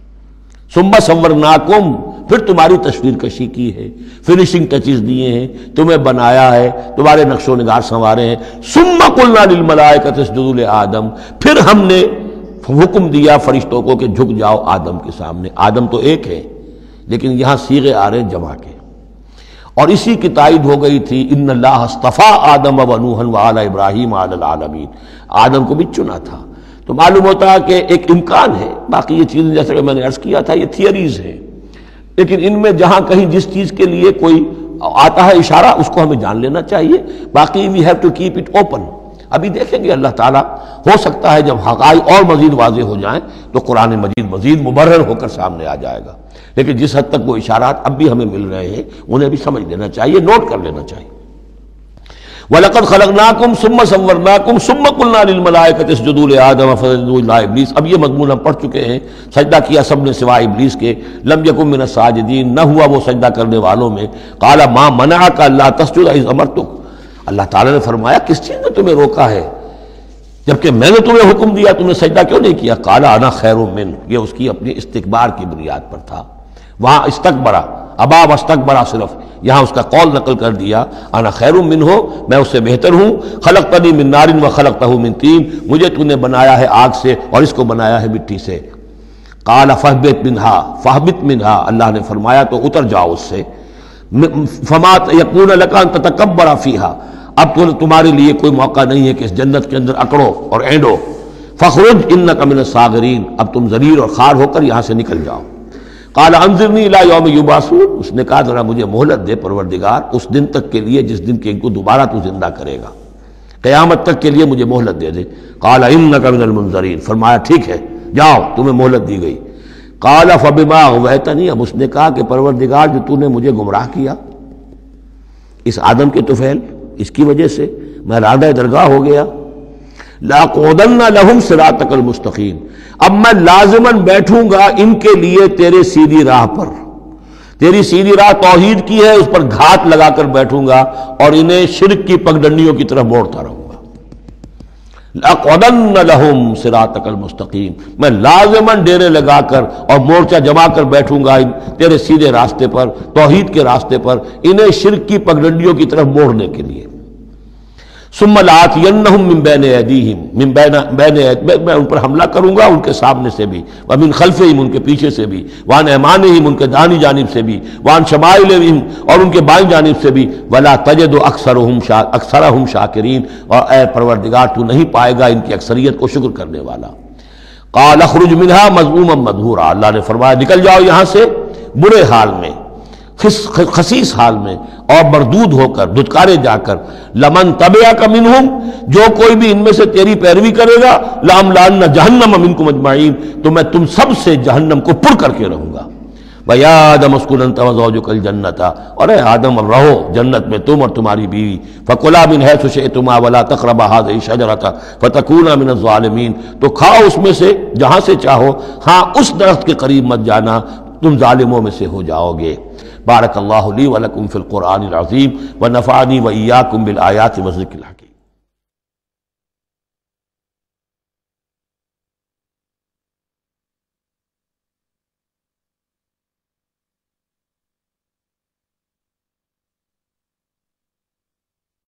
ثم صورناکم، پھر تمہاری تصویر کشی کی ہے، فنیشنگ ٹچز دیے ہیں، تمہیں بنایا ہے، تمہارے نقش و نگار سنوارے ہیں۔ ثم قلنا للملائکۃ اسجدوا لآدم، پھر ہم نے حکم دیا فرشتوں کو کہ جھک جاؤ آدم کے سامنے۔ آدم تو ایک ہے لیکن یہاں صیغے آ رہے ہیں جمع کے، اور اسی کی تائید ہو گئی تھی ان اللہ اصطفیٰ آدم و نوحا وآل ابراہیم علی العالمین، آدم کو بھی چنا تھا۔ تو معلوم ہوتا ہے کہ ایک امکان ہے، باقی یہ چیزیں جیسے کہ میں نے عرض کیا تھا یہ تھیوریز ہیں، لیکن ان میں جہاں کہیں جس چیز کے لیے کوئی آتا ہے اشارہ اس کو ہمیں جان لینا چاہیے، باقی we have to keep it open. ابھی دیکھیں گے اللہ تعالیٰ، ہو سکتا ہے جب حقائق اور مزید واضح ہو جائیں تو قرآن مجید مزید مبرر ہو کر سامنے آ جائے گا، لیکن جس حد تک وہ اشارات اب بھی ہمیں مل رہے ہیں انہیں بھی سمجھ لینا چاہیے، نوٹ کر لینا چاہیے۔ وَلَقَدْ خَلَقْنَاكُمْ ثُمَّ صَوَّرْنَاكُمْ ثُمَّ قُلْنَا لِلْمَلَائِكَةِ اسْجُدُوا لِآدَمَ فَسَجَدُوا إِلَّا إِبْلِيسَ۔ اب یہ مضمون ہم پڑھ چکے ہیں، سجدہ کیا سب نے سوائے ابلیس کے، لم یکن من الساجدین، نہ ہوا وہ سجدہ کرنے والوں میں۔ قال ما منعک الا تسجد اذ امرتک، اللہ تعالیٰ نے فرمایا کس چیز نے تمہیں روکا ہے جبکہ میں نے تمہیں حکم دیا، تم نے سجدہ کیوں نہیں کیا؟ قال انا خیر منہ، یہ اس کی اپنی استکبار کی بنیاد پر تھا۔ وہاں استکبرا، ابا واستکبرا، صرف یہاں اس کا قول نقل کر دیا، انا خیر منہ، میں اس سے بہتر ہوں، خلقتنی من نار و خلقتہ من طین، مجھے تو نے بنایا ہے آگ سے اور اس کو بنایا ہے مٹی سے۔ قال فاہبط منہا، فاہبط منہا، اللہ نے فرمایا تو اتر جاؤ اس سے، فما یکون لک ان تتکبر فیہا، اب تو تمہارے لیے کوئی موقع نہیں ہے کہ اس جنت کے اندر اکڑو اور اینڈو، فخرج انک من الصاغرین، اب تم ذلیل اور خوار ہو کر یہاں سے نکل جاؤ۔ قال انظرنی الی یوم یبعثون، اس نے کہا ذرا مجھے مہلت دے پروردگار اس دن تک کے لیے جس دن کہ ان کو دوبارہ تو زندہ کرے گا، قیامت تک کے لیے مجھے مہلت دے دے۔ قال انک من المنظرین، فرمایا ٹھیک ہے جاؤ تمہیں مہلت دی گئی۔ قال فبما اغویتنی، اب اس نے کہا کہ پروردگار جو تو نے مجھے گمراہ کیا اس آدم کے طفیل، اس کی وجہ سے میں رادہ درگاہ ہو گیا، لاقعدن لہم صراطک المستقیم، اب میں لازماً بیٹھوں گا ان کے لیے تیرے سیدھی راہ پر، تیری سیدھی راہ توحید کی ہے، اس پر گھات لگا کر بیٹھوں گا اور انہیں شرک کی پگڈنڈیوں کی طرف موڑتا رہوں گا۔ لاقعدن لہم صراطک المستقیم، میں لازماً ڈیرے لگا کر اور مورچہ جما کر بیٹھوں گا تیرے سیدھے راستے پر، توحید کے راستے پر، انہیں شرک کی پگڈنڈیوں کی طرف موڑنے کے لیے۔ ثم لآتینہم من بین ایدیہم، من بین بین میں ان پر حملہ کروں گا ان کے سامنے سے بھی، ومن خلفہم ان کے پیچھے سے بھی، وعن ایمانہم ان کے دانی جانب سے بھی، وعن شمائلہم اور ان کے بائیں جانب سے بھی، ولا تجد اکثرہم اکثرہم شاکرین، اور اے پروردگار تو نہیں پائے گا ان کی اکثریت کو شکر کرنے والا۔ قال اخرج منہا مذموما مدحورا، اللہ نے فرمایا نکل جاؤ یہاں سے برے حال میں، خسیس حال میں اور مردود ہو کر، دھتکارے جا کر۔ لمن تبعک منہم، جو کوئی بھی ان میں سے تیری پیروی کرے گا، لاملأن جہنم منکم اجمعین، تو میں تم سب سے جہنم کو پر کر کے رہوں گا۔ وَيَا آدَمُ اسْكُنْ أَنْتَ وَزَوْجُكَ الْجَنَّةَ، اور اے آدم اب رہو جنت میں تم اور تمہاری بیوی، فَكُلَا مِنْ حَيْثُ شِئْتُمَا وَلَا تَقْرَبَا هَٰذِهِ الشَّجَرَةَ فَتَكُونَا مِنَ الظَّالِمِينَ، تو کھاؤ اس میں سے جہاں سے چاہو، ہاں اس درخت کے قریب مت جانا، تم ظالموں میں سے ہو جاؤ گے۔ بارک اللہ لی ولکم فی القرآن العظیم ونفعنی وإیاکم بالآیات والذکر الحکیم۔